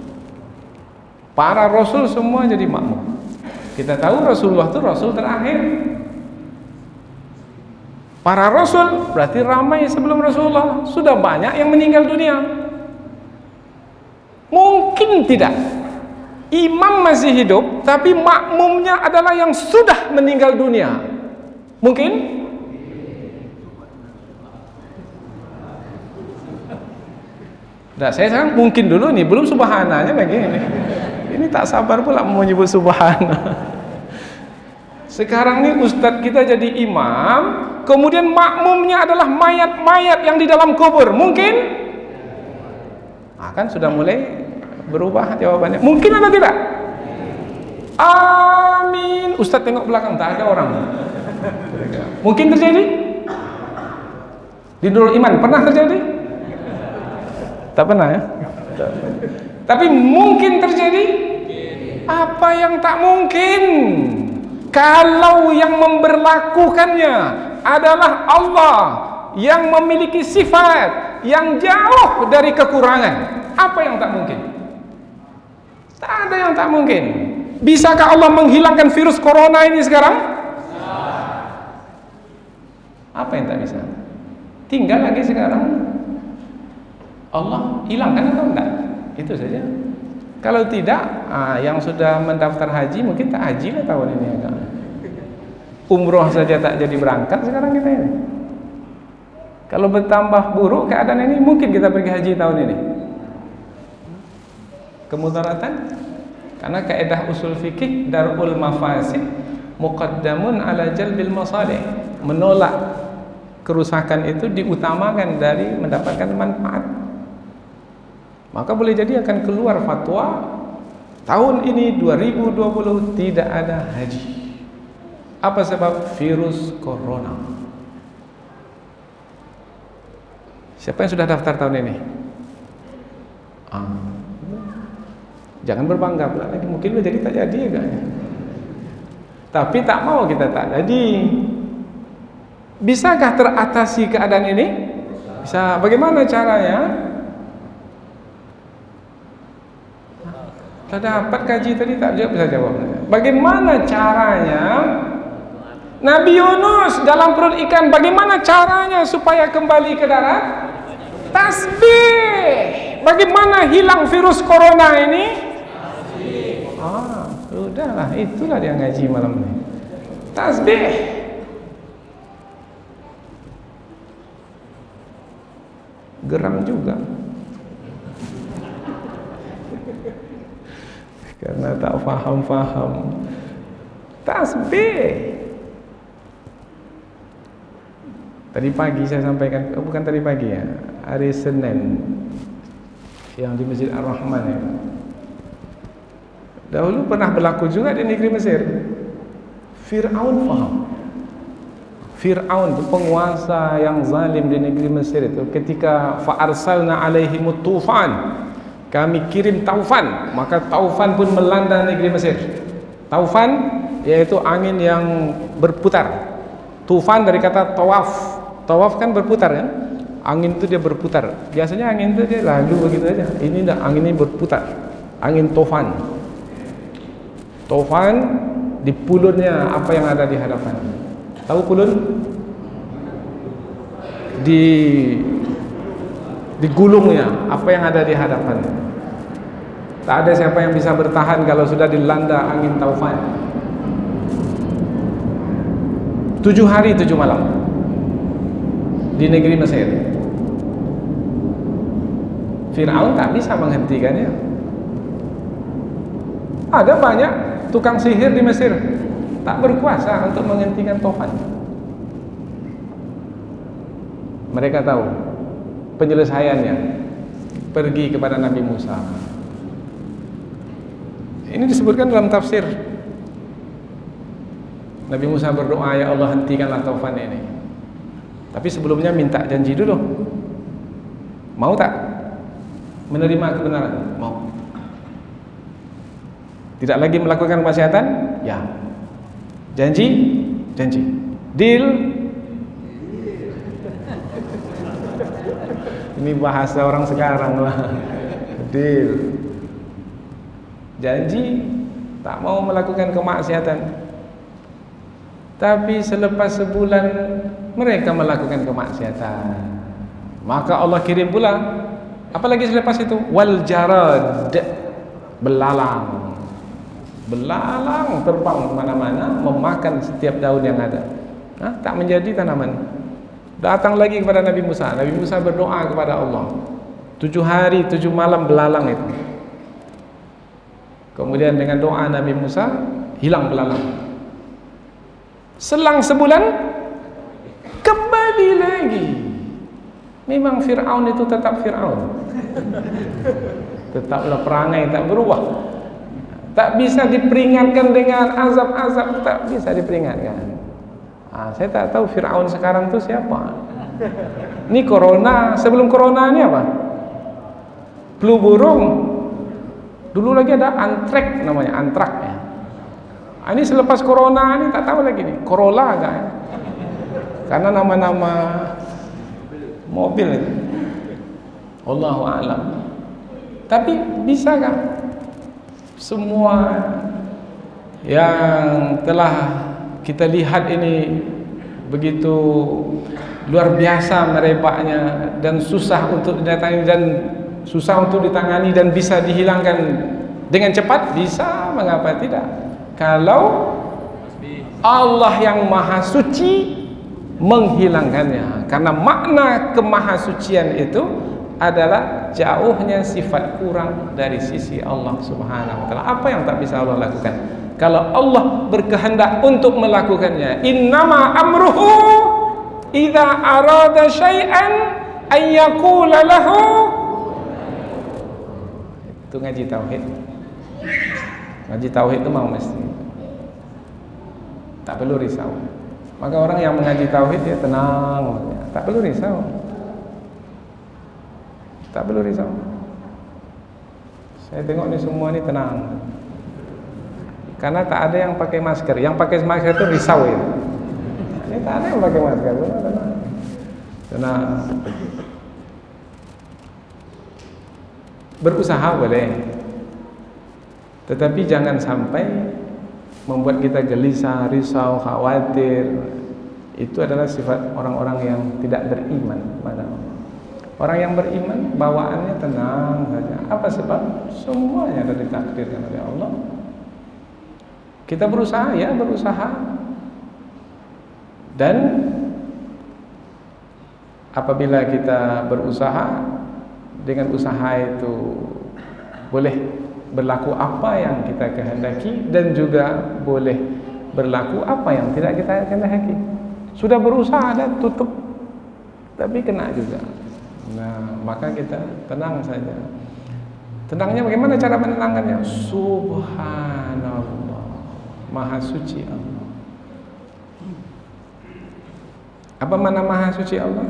Para rasul semua jadi makmum. Kita tahu Rasulullah itu rasul terakhir. Para rasul berarti ramai sebelum Rasulullah. Sudah banyak yang meninggal dunia. Mungkin tidak imam masih hidup, tapi makmumnya adalah yang sudah meninggal dunia. Mungkin? Nah, saya sekarang mungkin dulu nih, belum subhananya lagi ini. Ini tak sabar pula mau nyebut subhana. Sekarang nih ustadz kita jadi imam, kemudian makmumnya adalah mayat-mayat yang di dalam kubur. Mungkin? Nah, kan sudah mulai berubah jawabannya. Mungkin atau tidak? Amin. Ustadz tengok belakang, tak ada orang. Mungkin terjadi? Di Nurul Iman pernah terjadi? Tak pernah ya? Tapi mungkin terjadi? Apa yang tak mungkin? Kalau yang memberlakukannya adalah Allah yang memiliki sifat yang jauh dari kekurangan, apa yang tak mungkin? Tak ada yang tak mungkin. Bisakah Allah menghilangkan virus corona ini sekarang? Apa yang tak bisa? Tinggal lagi sekarang Allah hilangkan atau enggak? Itu saja. Kalau tidak, yang sudah mendaftar haji mungkin tak haji lah tahun ini. Umroh saja tak jadi berangkat sekarang kita ini. Kalau bertambah buruk keadaan ini, mungkin kita pergi haji tahun ini. Kemudaratan, karena kaidah usul fikih darul mafasid muqaddamun ala jalbil masalih. Menolak kerusakan itu diutamakan dari mendapatkan manfaat. Maka boleh jadi akan keluar fatwa tahun ini 2020 tidak ada haji. Apa sebab? Virus corona. Siapa yang sudah daftar tahun ini? Jangan berbangga pula lagi, mungkin jadi tak jadi ya kan? Tapi tak mau kita tak jadi. Bisakah teratasi keadaan ini? Bisa. Bagaimana caranya? Kita dapat kaji tadi tak bisa jawab. Bagaimana caranya? Nabi Yunus dalam perut ikan, bagaimana caranya supaya kembali ke darat? Tasbih. Bagaimana hilang virus corona ini? Sudahlah, itulah dia ngaji malam ini. Tasbih. Geram juga. karena tak faham-faham tasbih. Tadi pagi saya sampaikan, bukan tadi pagi ya, hari Senin yang di Masjid Ar-Rahman ya. Dahulu pernah berlaku juga di negeri Mesir. Fir'aun faham. Fir'aun itu penguasa yang zalim di negeri Mesir itu, ketika fa'arsalna alaihimut tufan, kami kirim taufan, maka taufan pun melanda negeri Mesir. Taufan yaitu angin yang berputar. Tufan dari kata tawaf. Tawaf kan berputar kan? Angin itu dia berputar. Biasanya angin itu dia lalu begitu aja. Ini enggak, angin ini berputar. Angin tufan. Tufan di pulunnya apa yang ada di hadapan. Tahu pulun? Di gulungnya apa yang ada di hadapan. Tak ada siapa yang bisa bertahan kalau sudah dilanda angin taufan. 7 hari 7 malam di negeri Mesir. Fir'aun tak bisa menghentikannya. Ada banyak tukang sihir di Mesir, tak berkuasa untuk menghentikan taufan. Mereka tahu penyelesaiannya, pergi kepada Nabi Musa. Ini disebutkan dalam tafsir. Nabi Musa berdoa, ya Allah hentikanlah taufan ini. Tapi sebelumnya minta janji dulu. Mau tak menerima kebenaran? Mau. Tidak lagi melakukan kemaksiatan? Ya. Janji? Janji. Deal? Ini bahasa orang sekarang lah. Deal. Janji tak mau melakukan kemaksiatan. Tapi selepas sebulan mereka melakukan kemaksiatan, maka Allah kirim pula. Apalagi selepas itu, wal jarad, belalang. Belalang terbang kemana-mana, memakan setiap daun yang ada. Tak menjadi tanaman. Datang lagi kepada Nabi Musa. Nabi Musa berdoa kepada Allah. 7 hari 7 malam belalang itu. Kemudian dengan doa Nabi Musa, hilang belalang. Selang sebulan kembali lagi. Memang Fir'aun itu tetap Fir'aun. Tetaplah perangai tak berubah. Tak bisa diperingatkan dengan azab-azab, tak bisa diperingatkan. Saya tak tahu Fir'aun sekarang itu siapa. Ini corona, sebelum corona ini apa? Flu burung. Dulu lagi ada antrak namanya, antrak ya. Ini selepas corona ini tak tahu lagi nih, Corolla kan? Karena nama-nama mobil itu. Allahu a'lam. Tapi bisakah semua yang telah kita lihat ini begitu luar biasa merebaknya dan susah untuk ditangani dan bisa dihilangkan dengan cepat? Bisa, mengapa tidak? Kalau Allah yang maha suci menghilangkannya. Karena makna kemahasucian itu adalah jauhnya sifat kurang dari sisi Allah Subhanahu wa taala. Apa yang tak bisa Allah lakukan? Kalau Allah berkehendak untuk melakukannya, innama amruhu idza arada syai'an ay yaqula lahu. Itu ngaji tauhid. Ngaji tauhid itu mau mesti. Tak perlu risau. Maka orang yang mengaji tauhid dia tenang, tak perlu risau. Tak perlu risau. Saya tengok ni semua ni tenang. Karena tak ada yang pakai masker. Yang pakai masker itu risau ya. Ini tak ada yang pakai masker. Tenang. Tenang. Berusaha boleh. Tetapi jangan sampai membuat kita gelisah, risau, khawatir. Itu adalah sifat orang-orang yang tidak beriman kepada Allah. Orang yang beriman bawaannya tenang saja. Apa sebab? Semuanya sudah ditakdirkan oleh Allah. Kita berusaha, ya berusaha. Dan apabila kita berusaha, dengan usaha itu boleh berlaku apa yang kita kehendaki dan juga boleh berlaku apa yang tidak kita kehendaki. Sudah berusaha dan tutup, tapi kena juga. Nah, maka kita tenang saja. Tenangnya bagaimana cara menenangkannya? Subhanallah, Maha Suci Allah. Apa makna Maha Suci Allah?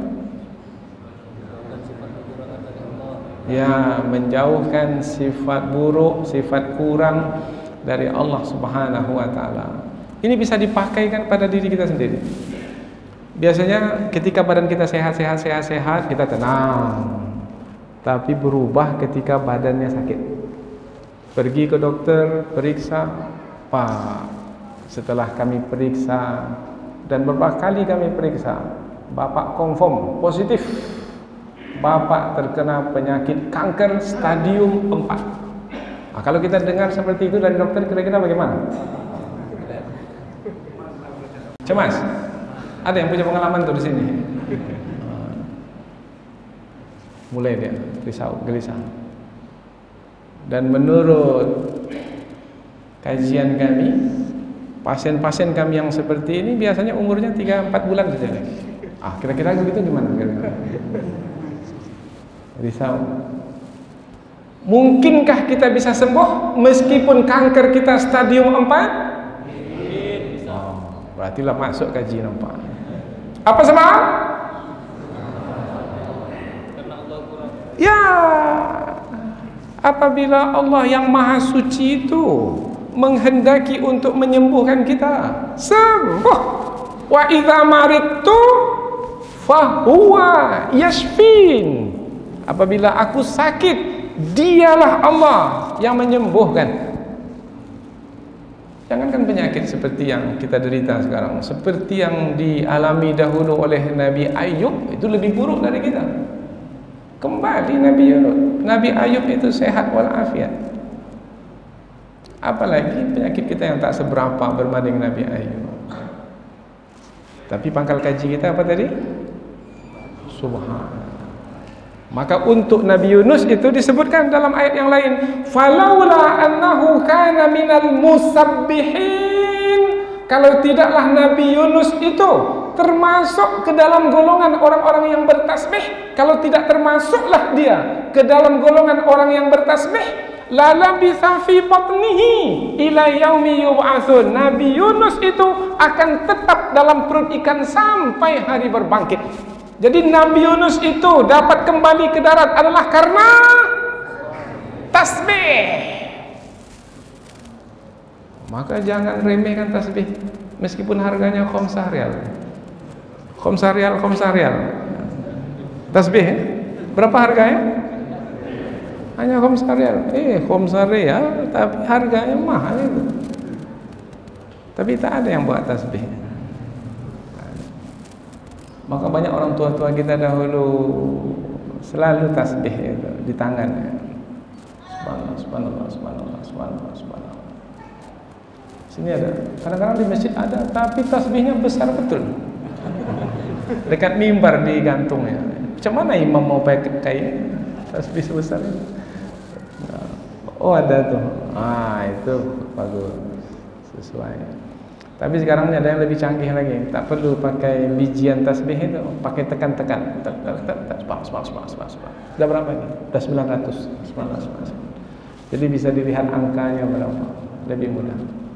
Ya, menjauhkan sifat buruk, sifat kurang dari Allah Subhanahu wa taala. Ini bisa dipakaikan pada diri kita sendiri. Biasanya ketika badan kita sehat, kita tenang. Tapi berubah ketika badannya sakit. Pergi ke dokter, periksa, Pak, setelah kami periksa dan beberapa kali kami periksa, Bapak confirm positif, Bapak terkena penyakit kanker stadium 4. Nah, kalau kita dengar seperti itu dari dokter, kira-kira bagaimana? Cemas? Ada yang punya pengalaman tuh di sini? Mulai dia risau, gelisah. Dan menurut kajian kami, pasien-pasien kami yang seperti ini biasanya umurnya 3-4 bulan saja lagi. Kira-kira begitu gimana? Kira-kira risau. Mungkinkah kita bisa sembuh meskipun kanker kita stadium 4? Berarti lah masuk kajian 4. Apa sebab? Ya, apabila Allah yang Maha Suci itu menghendaki untuk menyembuhkan kita, sembuh. Wa idza maridtu fahuwa yashfin. Apabila aku sakit, dialah Allah yang menyembuhkan. Jangankan penyakit seperti yang kita derita sekarang, seperti yang dialami dahulu oleh Nabi Ayub, itu lebih buruk dari kita. Kembali Nabi Ayub itu sehat walafiat. Apalagi penyakit kita yang tak seberapa berbanding Nabi Ayub. Tapi pangkal kaji kita apa tadi? Subhanallah. Maka untuk Nabi Yunus itu disebutkan dalam ayat yang lain, falaula annahu kana minal musabbihin. Kalau tidaklah Nabi Yunus itu termasuk ke dalam golongan orang-orang yang bertasbih, kalau tidak termasuklah dia ke dalam golongan orang yang bertasbih, la labitha fi batnihi ila yaumi yub'atsun. Nabi Yunus itu akan tetap dalam perut ikan sampai hari berbangkit. Jadi Nabi Yunus itu dapat kembali ke darat adalah karena tasbih. Maka jangan remehkan tasbih meskipun harganya khomsah rial. Khomsah rial. Tasbih berapa harganya? Hanya khomsah rial. Khomsah rial tapi harganya mahal itu. Tapi tak ada yang buat tasbih. Maka banyak orang tua-tua kita dahulu selalu tasbih itu di tangannya. Subhanallah. Sini ada. Kadang-kadang di masjid ada, tapi tasbihnya besar betul. Dekat mimbar digantungnya. Macam mana imam mau pakai tasbih sebesar itu? Oh ada tuh. Itu bagus. Sesuai. Tapi sekarang ada yang lebih canggih lagi. Tak perlu pakai bijian tasbih itu, pakai tekan-tekan. Sudah berapa ini? Sudah 900. Jadi bisa dilihat angkanya berapa. Lebih mudah.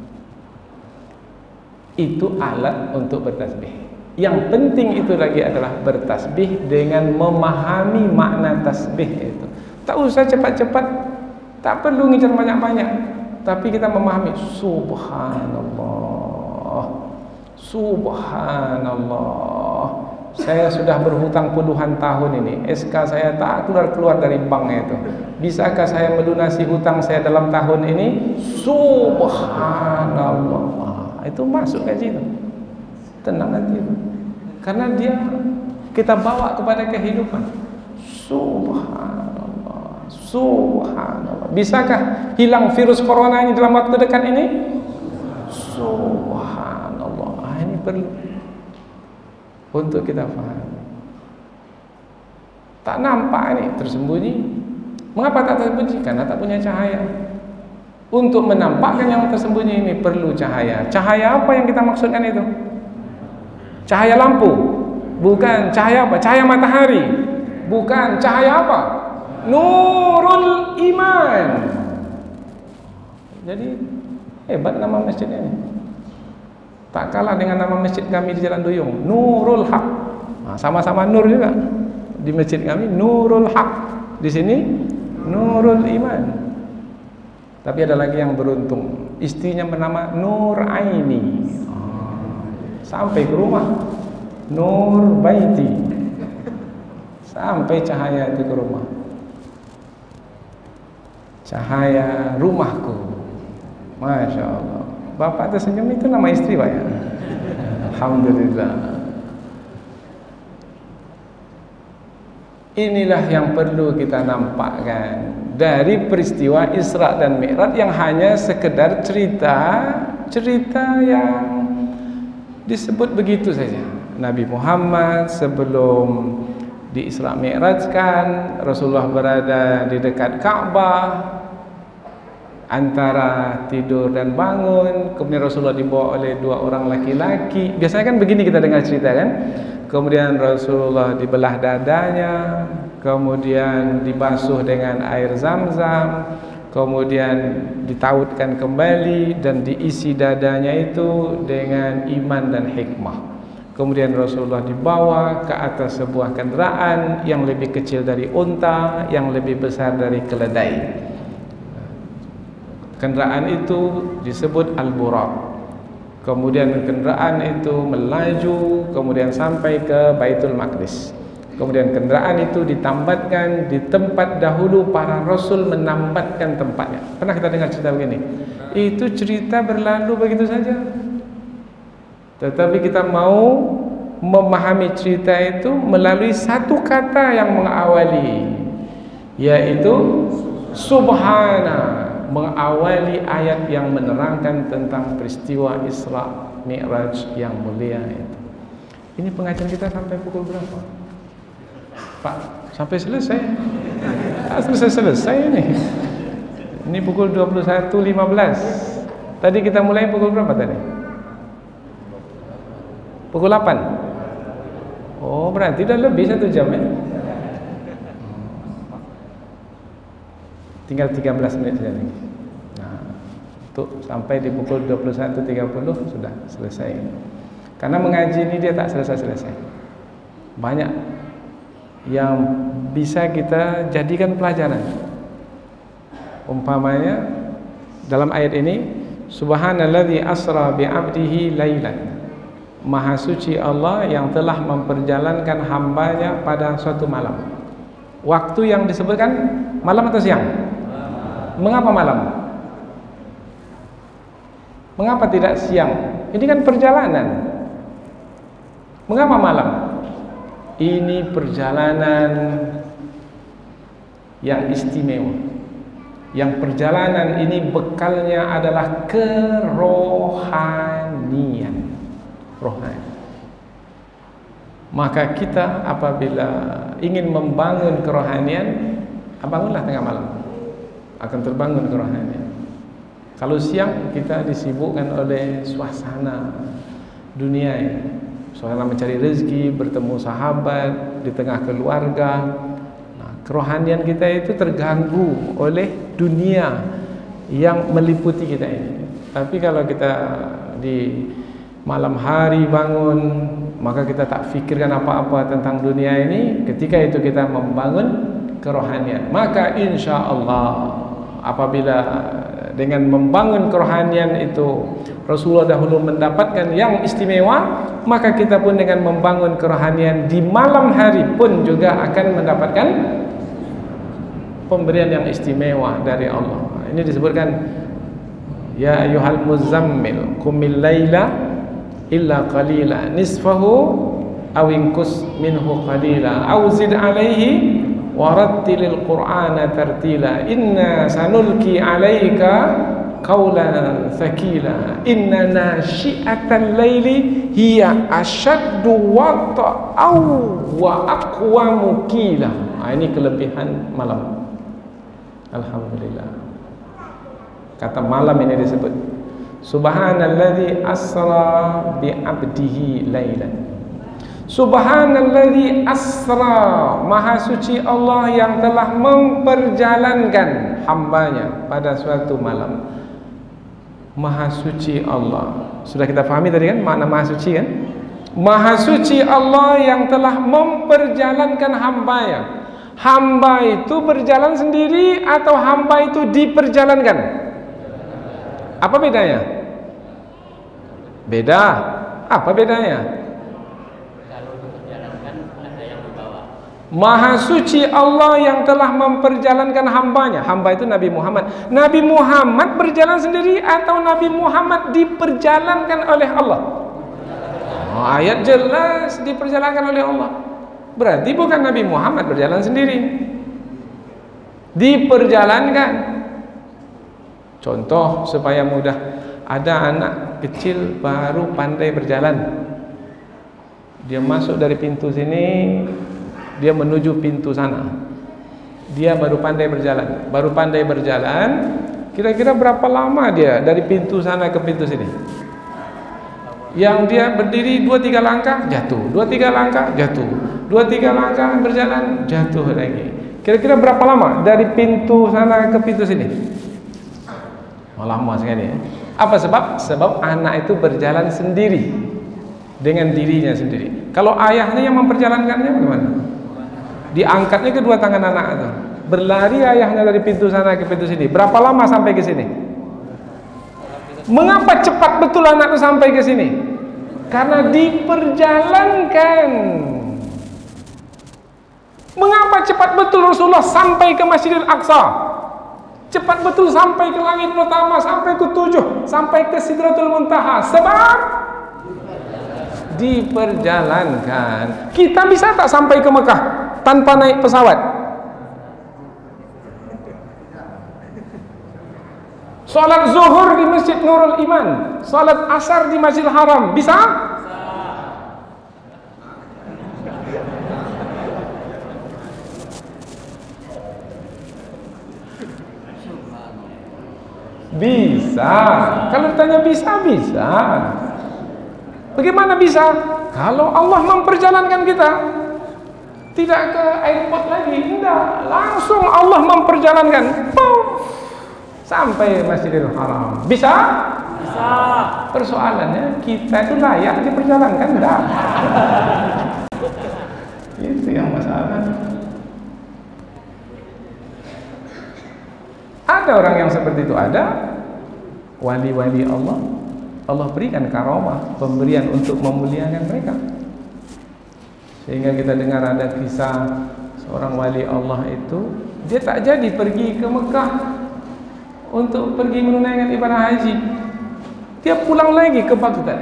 Itu alat untuk bertasbih. Yang penting itu lagi adalah bertasbih dengan memahami makna tasbih itu. Tak usah cepat-cepat, tak perlu ngincar banyak-banyak, tapi kita memahami Subhanallah. Saya sudah berhutang puluhan tahun ini, SK saya tak keluar dari bank itu. Bisakah saya melunasi hutang saya dalam tahun ini? Subhanallah. Itu masuk kaji itu. Tenang hati itu. Karena dia kita bawa kepada kehidupan. Subhanallah. Bisakah hilang virus corona ini dalam waktu dekat ini? Subhanallah. Ini perlu untuk kita faham. Tak nampak ini, tersembunyi. Mengapa tak tersembunyi? Karena tak punya cahaya. Untuk menampakkan yang tersembunyi ini perlu cahaya. Cahaya apa yang kita maksudkan itu? Cahaya lampu? Bukan. Cahaya apa? Cahaya matahari? Bukan. Cahaya apa? Nurul Iman. Jadi hebat nama masjidnya ini. Tak kalah dengan nama masjid kami di Jalan Duyung, Nurul Haq. Nah, sama-sama nur juga. Di masjid kami Nurul Haq. Di sini Nurul Iman. Tapi ada lagi yang beruntung, istrinya bernama Nur Aini. Sampai ke rumah, Nur Baiti. Sampai cahaya itu ke rumah. Cahaya rumahku. Masya Allah. Bapak tersenyum itu nama istri Pak ya? Alhamdulillah. Inilah yang perlu kita nampakkan dari peristiwa Isra dan Mi'raj yang hanya sekedar cerita yang disebut begitu saja. Nabi Muhammad sebelum di Isra Mi'rajkan, Rasulullah berada di dekat Ka'bah, antara tidur dan bangun, kemudian Rasulullah dibawa oleh dua orang laki-laki. Biasanya kan begini kita dengar cerita kan. Kemudian Rasulullah dibelah dadanya, kemudian dibasuh dengan air Zam-Zam, kemudian ditautkan kembali dan diisi dadanya itu dengan iman dan hikmah. Kemudian Rasulullah dibawa ke atas sebuah kendaraan yang lebih kecil dari unta, yang lebih besar dari keledai. Kenderaan itu disebut Al-Buraq. Kemudian kenderaan itu melaju, kemudian sampai ke Baitul Maqdis. Kemudian kenderaan itu ditambatkan di tempat dahulu para Rasul menambatkan tempatnya. Pernah kita dengar cerita begini? Itu cerita berlalu begitu saja. Tetapi kita mau memahami cerita itu melalui satu kata yang mengawali, yaitu Subhana, mengawali ayat yang menerangkan tentang peristiwa Isra Mi'raj yang mulia itu. Ini pengajian kita sampai pukul berapa? Pak, sampai selesai? Tak selesai ini. Ini pukul 21.15. Tadi kita mulai pukul berapa tadi? Pukul 8. Oh, berarti dah lebih 1 jam ya? Tinggal 13 menit saja lagi. Nah, untuk sampai di pukul 21.30 sudah selesai. Karena mengaji ini dia tak selesai-selesai. Banyak yang bisa kita jadikan pelajaran. Umpamanya dalam ayat ini, Subhanalladzi asra bi'abdihi lailan. Maha suci Allah yang telah memperjalankan hambanya pada suatu malam. Waktu yang disebutkan malam atau siang? Mengapa malam? Mengapa tidak siang? Ini kan perjalanan. Mengapa malam? Ini perjalanan yang istimewa. Yang perjalanan ini bekalnya adalah kerohanian. Rohani. Maka kita apabila ingin membangun kerohanian, bangunlah tengah malam. Akan terbangun kerohanian. Kalau siang kita disibukkan oleh suasana dunia ini, suasana mencari rezeki, bertemu sahabat, di tengah keluarga. Nah, kerohanian kita itu terganggu oleh dunia yang meliputi kita ini. Tapi kalau kita di malam hari bangun, maka kita tak fikirkan apa-apa tentang dunia ini. Ketika itu kita membangun kerohanian. Maka insya Allah apabila dengan membangun kerohanian itu Rasulullah dahulu mendapatkan yang istimewa, maka kita pun dengan membangun kerohanian di malam hari pun juga akan mendapatkan pemberian yang istimewa dari Allah. Ini disebutkan, ya ayyuhal muzammil qumil laila illa qalila nisfahu aw inqus minhu qalila aw zid alaihi warattilil qur'ana tartila inna sanulki alaika qawlan thaqila inna nashi'atal laili hiya ashaddu wata'aw wa aqwamu qila. Ini kelebihan malam. Alhamdulillah. Kata malam ini disebut Subhanalladzi asra bi 'abdihi lailan. Subhanalladzi asra, maha suci Allah yang telah memperjalankan hambanya pada suatu malam. Maha suci Allah. Sudah kita fahami tadi kan makna maha suci kan? Maha suci Allah yang telah memperjalankan hambanya. Hamba itu berjalan sendiri atau hamba itu diperjalankan? Apa bedanya? Beda. Apa bedanya? Maha suci Allah yang telah memperjalankan hambanya. Hamba itu Nabi Muhammad. Nabi Muhammad berjalan sendiri atau Nabi Muhammad diperjalankan oleh Allah? Ayat jelas diperjalankan oleh Allah. Berarti bukan Nabi Muhammad berjalan sendiri, diperjalankan. Contoh supaya mudah, ada anak kecil baru pandai berjalan. Dia masuk dari pintu sini, dia menuju pintu sana. Dia baru pandai berjalan. Baru pandai berjalan, kira-kira berapa lama dia dari pintu sana ke pintu sini? Yang dia berdiri 2-3 langkah jatuh, 2-3 langkah jatuh, 2-3 langkah berjalan jatuh lagi. Kira-kira berapa lama dari pintu sana ke pintu sini? Oh, lama sekali ya. Apa sebab? Sebab anak itu berjalan sendiri dengan dirinya sendiri. Kalau ayahnya yang memperjalankannya bagaimana? Diangkatnya kedua tangan anak itu. Berlari ayahnya dari pintu sana ke pintu sini. Berapa lama sampai ke sini? Mengapa cepat betul anak itu sampai ke sini? Karena diperjalankan. Mengapa cepat betul Rasulullah sampai ke Masjidil Aqsa? Cepat betul sampai ke langit pertama, sampai ke 7, sampai ke Sidratul Muntaha. Sebab diperjalankan. Kita bisa tak sampai ke Mekah tanpa naik pesawat? Salat zuhur di Masjid Nurul Iman, salat asar di Masjidil Haram, bisa? Bisa. Kalau ditanya bisa, bisa. Bagaimana bisa? Kalau Allah memperjalankan kita. Tidak ke airport lagi, tidak. Langsung Allah memperjalankan. Sampai Masjidil Haram. Bisa? Bisa. Persoalannya kita itu layak diperjalankan, enggak? Itu yang masalah. Ada orang yang seperti itu, ada wali-wali Allah. Allah berikan karamah, pemberian untuk memuliakan mereka. Sehingga kita dengar ada kisah seorang wali Allah itu, dia tak jadi pergi ke Mekah untuk pergi menunaikan ibadah haji. Dia pulang lagi ke Baghdad.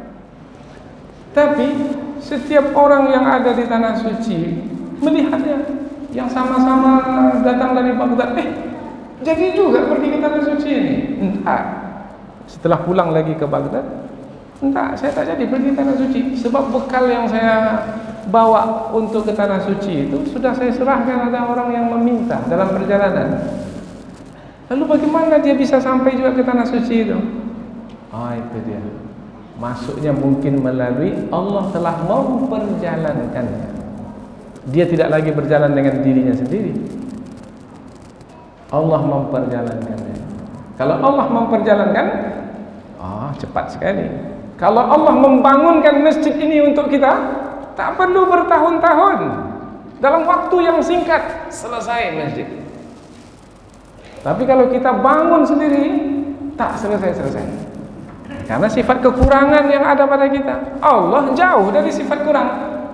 Tapi setiap orang yang ada di tanah suci melihatnya, yang sama-sama datang dari Baghdad, jadi juga pergi ke tanah suci ini. Entah. Setelah pulang lagi ke Baghdad, entah, saya tak jadi pergi ke tanah suci. Sebab bekal yang saya bawa untuk ke tanah suci itu sudah saya serahkan, ada orang yang meminta dalam perjalanan. Lalu bagaimana dia bisa sampai juga ke tanah suci itu? Itu dia. Masuknya mungkin melalui Allah telah memperjalankannya. Dia tidak lagi berjalan dengan dirinya sendiri. Allah memperjalankannya. Kalau Allah memperjalankan, cepat sekali. Kalau Allah membangunkan masjid ini untuk kita, tak perlu bertahun-tahun. Dalam waktu yang singkat selesai masjid. Tapi kalau kita bangun sendiri, tak selesai-selesai. Karena sifat kekurangan yang ada pada kita. Allah jauh dari sifat kurang.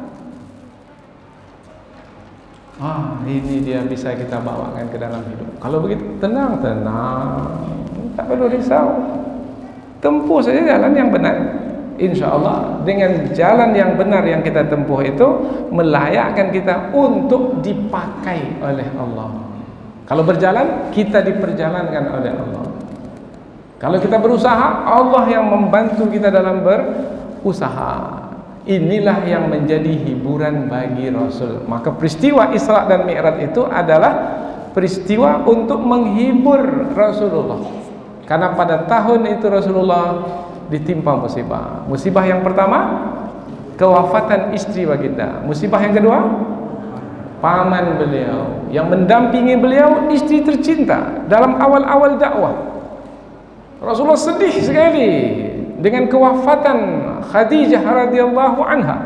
Ini dia bisa kita bawakan ke dalam hidup. Kalau begitu, tenang, tak perlu risau. Tempuh saja jalan yang benar. Insya Allah dengan jalan yang benar yang kita tempuh itu melayakkan kita untuk dipakai oleh Allah. Kalau berjalan, kita diperjalankan oleh Allah. Kalau kita berusaha, Allah yang membantu kita dalam berusaha. Inilah yang menjadi hiburan bagi Rasul. Maka peristiwa Isra dan Mi'raj itu adalah peristiwa untuk menghibur Rasulullah. Karena pada tahun itu Rasulullah ditimpa musibah. Musibah yang pertama, kewafatan istri baginda. Musibah yang kedua, paman beliau yang mendampingi beliau, istri tercinta dalam awal-awal dakwah. Rasulullah sedih sekali dengan kewafatan Khadijah radhiyallahu anha.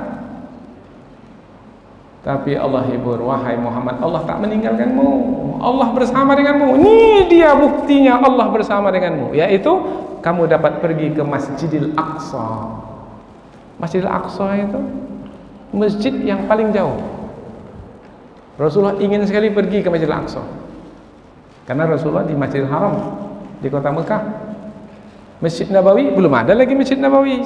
Tapi Allah hibur, wahai Muhammad, Allah tak meninggalkanmu, Allah bersama denganmu. Ini dia buktinya Allah bersama denganmu, yaitu kamu dapat pergi ke Masjidil Aqsa. Masjidil Aqsa itu masjid yang paling jauh. Rasulullah ingin sekali pergi ke Masjidil Aqsa, karena Rasulullah di Masjidil Haram di kota Mekah. Masjid Nabawi belum ada lagi. Masjid Nabawi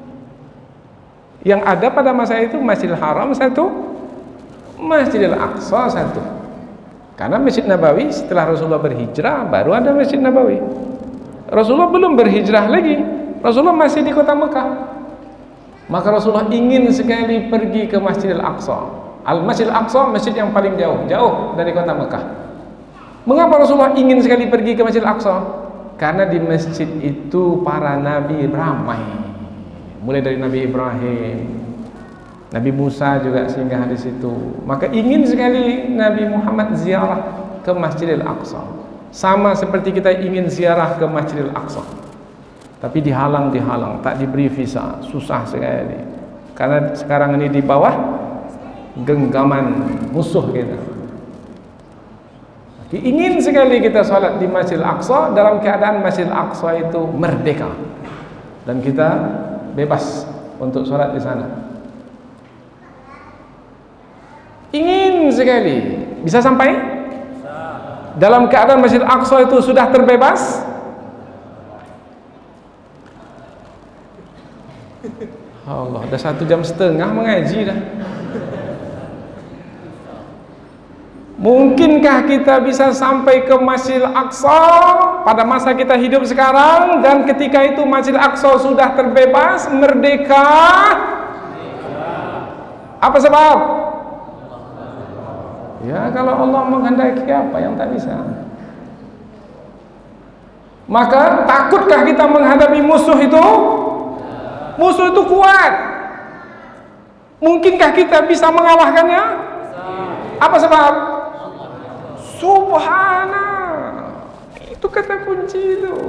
yang ada pada masa itu Masjidil Haram satu, Masjidil Aqsa satu. Karena Masjid Nabawi setelah Rasulullah berhijrah baru ada Masjid Nabawi. Rasulullah belum berhijrah lagi, Rasulullah masih di kota Mekah. Maka Rasulullah ingin sekali pergi ke Masjidil Aqsa. Al-Masjidil Aqsa masjid yang paling jauh dari kota Mekah. Mengapa Rasulullah ingin sekali pergi ke Masjidil Aqsa? Karena di masjid itu para nabi ramai, mulai dari Nabi Ibrahim, Nabi Musa juga singgah di situ. Maka ingin sekali Nabi Muhammad ziarah ke Masjidil Aqsa, sama seperti kita ingin ziarah ke Masjidil Aqsa. Tapi dihalang, tak diberi visa, susah sekali. Karena sekarang ini di bawah genggaman musuh kita. Ingin sekali kita sholat di Masjidil Aqsa dalam keadaan Masjidil Aqsa itu merdeka dan kita bebas untuk sholat di sana. Ingin sekali. Bisa sampai? Dalam keadaan Masjidil Aqsa itu sudah terbebas. Allah, dah 1,5 jam mengaji dah. Mungkinkah kita bisa sampai ke Masjidil Aqsa pada masa kita hidup sekarang, dan ketika itu Masjidil Aqsa sudah terbebas, merdeka? Apa sebab? Ya, kalau Allah menghendaki, apa yang tak bisa? Maka takutkah kita menghadapi musuh itu? Musuh itu kuat. Mungkinkah kita bisa mengalahkannya? Apa sebab? Subhana. Itu kata kunci itu.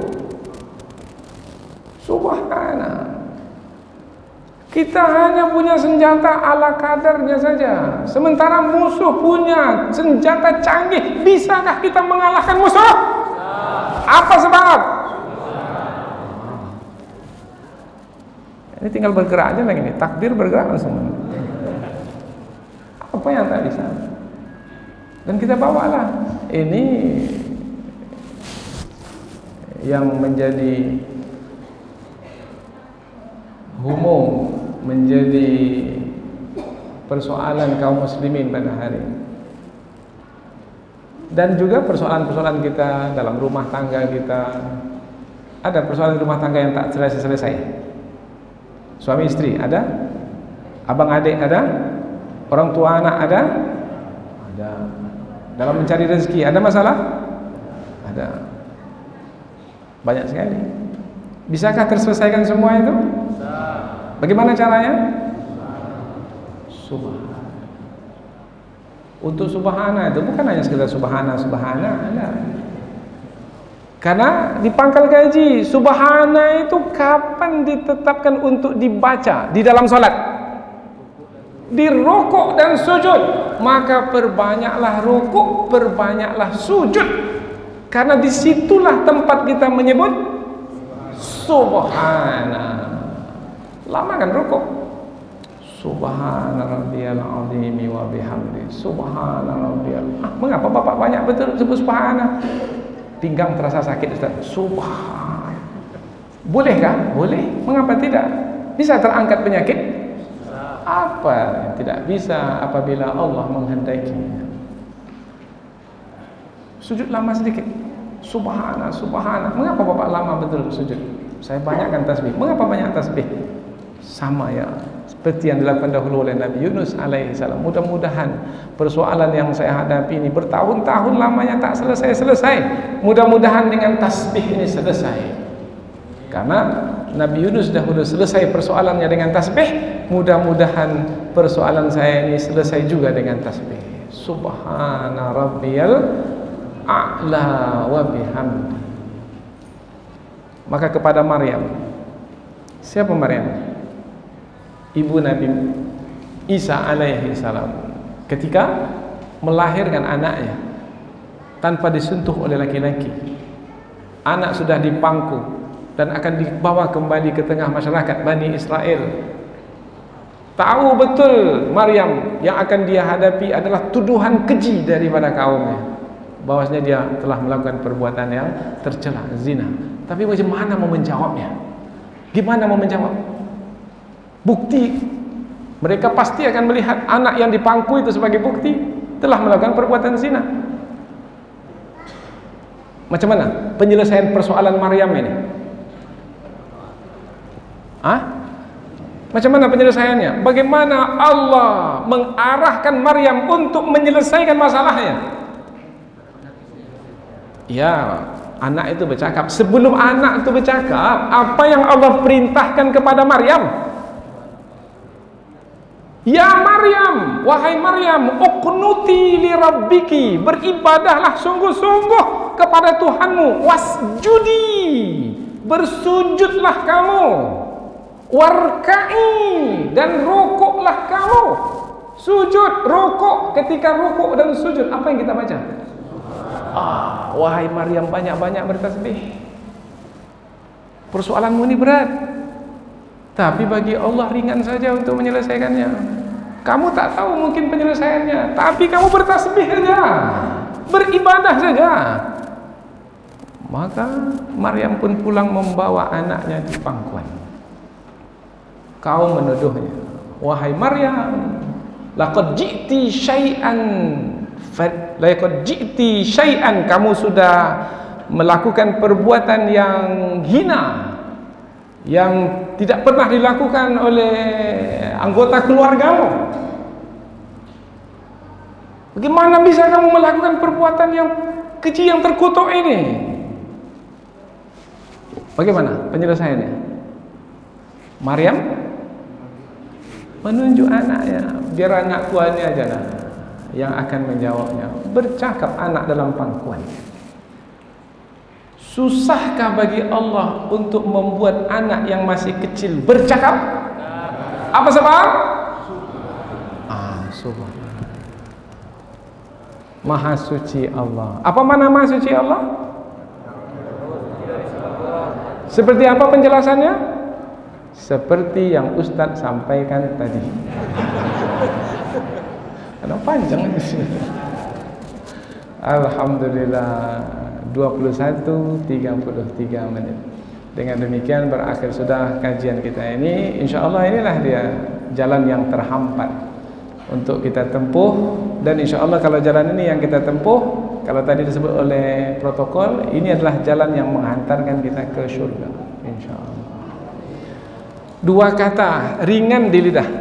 Subhana. Kita hanya punya senjata ala kadarnya saja, sementara musuh punya senjata canggih. Bisakah kita mengalahkan musuh? Apa sebab? Ini tinggal bergerak aja lagi nih. Takdir bergerak langsung. Apa yang tak bisa? Dan kita bawalah. Ini yang menjadi umum, menjadi persoalan kaum muslimin pada hari ini. Dan juga persoalan-persoalan kita dalam rumah tangga kita. Ada persoalan rumah tangga yang tak selesai-selesai. Suami istri ada, abang adik ada, orang tua anak ada. Dalam mencari rezeki ada masalah? Ada. Banyak sekali. Bisakah terselesaikan semua itu? Bagaimana caranya? Subhana. Untuk subhana itu bukan hanya sekedar subhana, ada. Karena di pangkal gaji, subhana itu kapan ditetapkan untuk dibaca? Di dalam salat. Di rukuk dan sujud. Maka perbanyaklah rukuk, perbanyaklah sujud. Karena disitulah tempat kita menyebut subhana. Lama kan rukuk? Subhana rabbiyal azimi wa bihamdi. Subhana rabbiyal. Mengapa Bapak banyak betul sebut subhana? Pinggang terasa sakit, Ustaz. Subhan. Bolehkah? Boleh. Mengapa tidak? Bisa terangkat penyakit? Apa yang tidak bisa apabila Allah menghendaki? Sujud lama sedikit. Subhana, subhana. Mengapa Bapak lama betul sujud? Saya banyakkan tasbih. Mengapa banyak tasbih? sama ya seperti yang dilakukan dahulu oleh Nabi Yunus alaihi salam. Mudah-mudahan persoalan yang saya hadapi ini bertahun-tahun lamanya tak selesai-selesai. Mudah-mudahan dengan tasbih ini selesai. Karena Nabi Yunus dahulu selesai persoalannya dengan tasbih, mudah-mudahan persoalan saya ini selesai juga dengan tasbih. Subhana rabbiyal a'la wa bihamdi. Maka kepada Maryam, siapa Maryam? Ibu Nabi Isa alaihi salam, ketika melahirkan anaknya tanpa disentuh oleh laki-laki, anak sudah dipangku dan akan dibawa kembali ke tengah masyarakat Bani Israel. Tahu betul Maryam yang akan dia hadapi adalah tuduhan keji daripada kaumnya, bahwasanya dia telah melakukan perbuatan yang tercela, zina. Tapi bagaimana mau menjawabnya? Gimana mau menjawab? Bukti, mereka pasti akan melihat anak yang dipangku itu sebagai bukti telah melakukan perbuatan zina. Macam mana penyelesaian persoalan Maryam ini? Macam mana penyelesaiannya? Bagaimana Allah mengarahkan Maryam untuk menyelesaikan masalahnya? Ya, anak itu bercakap. Sebelum anak itu bercakap, apa yang Allah perintahkan kepada Maryam? Ya Maryam, wahai Maryam, uqnuti li rabbiki, beribadahlah sungguh-sungguh kepada Tuhanmu, wasjudi, bersujudlah kamu, warka'i, dan rukuklah kamu. Sujud, rukuk. Ketika rukuk dan sujud, apa yang kita baca? Wahai Maryam, banyak-banyak bertasbih. Persoalanmu ini berat, tapi bagi Allah ringan saja untuk menyelesaikannya. Kamu tak tahu mungkin penyelesaiannya, tapi kamu bertasbih saja, beribadah saja. Maka Maryam pun pulang membawa anaknya di pangkuan. Kaum menuduhnya, wahai Maryam, laqad ji'ti syai'an, kamu sudah melakukan perbuatan yang hina, yang tidak pernah dilakukan oleh anggota keluargamu. Bagaimana bisa kamu melakukan perbuatan yang keji, yang terkutuk ini? Bagaimana penyelesaiannya? Maryam menunjuk anaknya, biar anak tuanya aja lah yang akan menjawabnya. Bercakap anak dalam pangkuan. Susahkah bagi Allah untuk membuat anak yang masih kecil bercakap? Apa sebab? Subhanallah. Maha suci Allah. Apa mana maha suci Allah? Seperti apa penjelasannya? Seperti yang Ustadz sampaikan tadi. Karena panjang ini. Alhamdulillah, 21:33 menit. Dengan demikian berakhir sudah kajian kita ini. InsyaAllah inilah dia jalan yang terhampat untuk kita tempuh. Dan InsyaAllah kalau jalan ini yang kita tempuh, kalau tadi disebut oleh protokol, ini adalah jalan yang menghantarkan kita ke surga, InsyaAllah. Dua kata, ringan di lidah,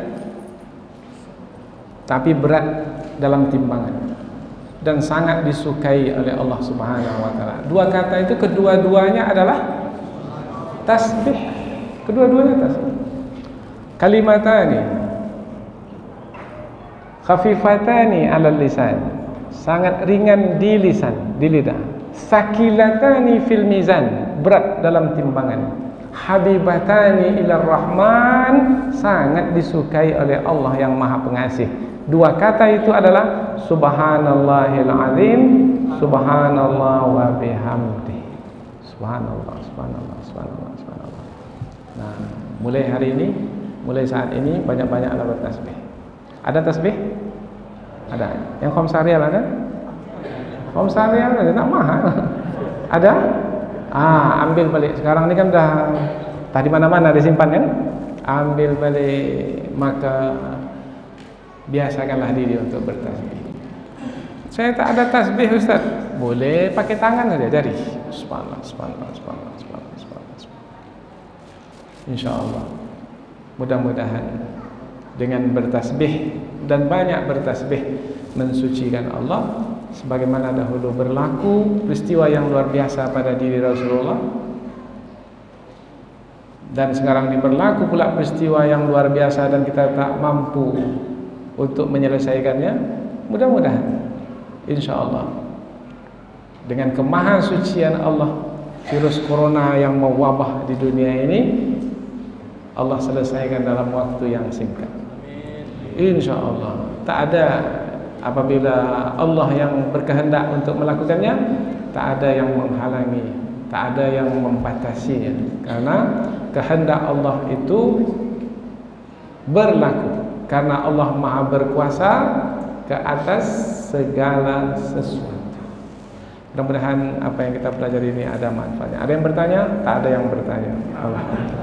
tapi berat dalam timbangan, dan sangat disukai oleh Allah Subhanahu wa ta'ala. Dua kata itu kedua-duanya adalah tasbih. Kedua-duanya tasbih. Kalimatani khafifatani 'alal lisan, sangat ringan di lisan, di lidah. Sakilatani fil mizan, berat dalam timbangan. Habibatani ilar rahman, sangat disukai oleh Allah yang Maha Pengasih. Dua kata itu adalah subhanallahil azim, subhanallah wa bihamdi. Subhanallah, subhanallah, subhanallah, subhanallah. Nah, mulai hari ini, mulai saat ini banyak-banyaklah bertasbih. Ada tasbih? Ada. Yang khomsarial ada? Khomsarial ada, tak mahal. Ada? Ambil balik. Sekarang ini kan dah tadi mana-mana disimpan kan? Ambil balik. Maka biasakanlah diri untuk bertasbih. Saya tak ada tasbih Ustaz. Boleh pakai tangan saja, jari. Subhanallah, subhanallah, subhanallah, subhanallah, subhanallah. InsyaAllah. Mudah-mudahan dengan bertasbih dan banyak bertasbih mensucikan Allah, sebagaimana dahulu berlaku peristiwa yang luar biasa pada diri Rasulullah, dan sekarang berlaku pula peristiwa yang luar biasa dan kita tak mampu untuk menyelesaikannya. Mudah-mudahan insyaallah dengan kemahasucian Allah, virus corona yang mewabah di dunia ini Allah selesaikan dalam waktu yang singkat, insyaallah. Tak ada, apabila Allah yang berkehendak untuk melakukannya, tak ada yang menghalangi, tak ada yang membatasinya, karena kehendak Allah itu berlaku, karena Allah Maha berkuasa ke atas segala sesuatu. Mudah-mudahan apa yang kita pelajari ini ada manfaatnya. Ada yang bertanya? Tak ada yang bertanya. Allah.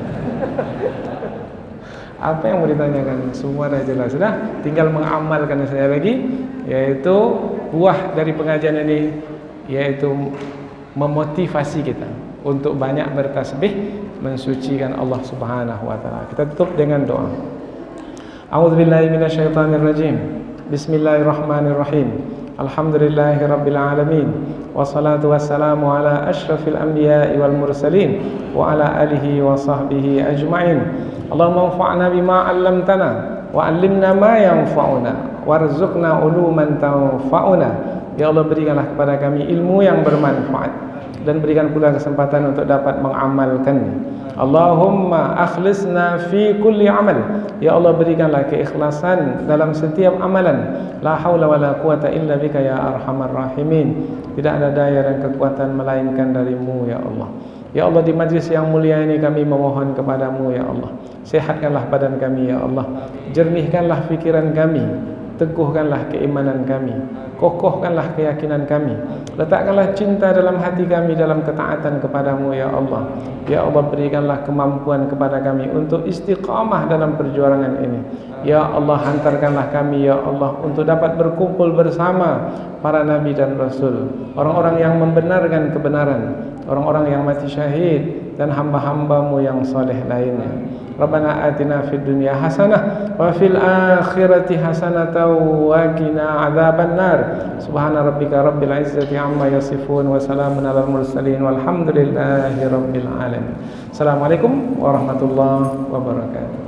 Apa yang mau ditanyakan? Semua dah jelas. Sudah, tinggal mengamalkan saya lagi, yaitu buah dari pengajian ini, yaitu memotivasi kita untuk banyak bertasbih, mensucikan Allah Subhanahu wa taala. Kita tutup dengan doa. A'udzubillahi minasyaitonirrajim. Bismillahirrahmanirrahim. Alhamdulillahirabbil alamin. Wassalatu wassalamu ala asyrafil anbiya'i wal mursalin wa ala alihi wa sahbihi ajma'in. Allahumma anfa'na bima 'allamtana wa 'allimna ma yanfa'una warzuqna uluman tanfa'una. Ya Allah, berikanlah kepada kami ilmu yang bermanfaat dan berikan pula kesempatan untuk dapat mengamalkannya. Allahumma akhlisna fi kulli amal. Ya Allah, berikanlah keikhlasan dalam setiap amalan. La haula wala quwata illa bika ya arhamar rahimin. Tidak ada daya dan kekuatan melainkan darimu ya Allah. Ya Allah, di majlis yang mulia ini kami memohon kepadamu ya Allah, sehatkanlah badan kami ya Allah, jernihkanlah fikiran kami, teguhkanlah keimanan kami, kokohkanlah keyakinan kami, letakkanlah cinta dalam hati kami dalam ketaatan kepadamu ya Allah. Ya Allah, berikanlah kemampuan kepada kami untuk istiqamah dalam perjuangan ini. Ya Allah, hantarkanlah kami ya Allah untuk dapat berkumpul bersama para nabi dan rasul, orang-orang yang membenarkan kebenaran, orang-orang yang mati syahid, dan hamba-hambamu yang saleh lainnya. Rabbana atina fid dunya hasanah wa fil akhirati hasanatan wa qina adzabannar. Subhana rabbika rabbil izzati amma yasifun wa salamun alal mursalin walhamdulillahi rabbil alamin. Assalamualaikum warahmatullahi wabarakatuh.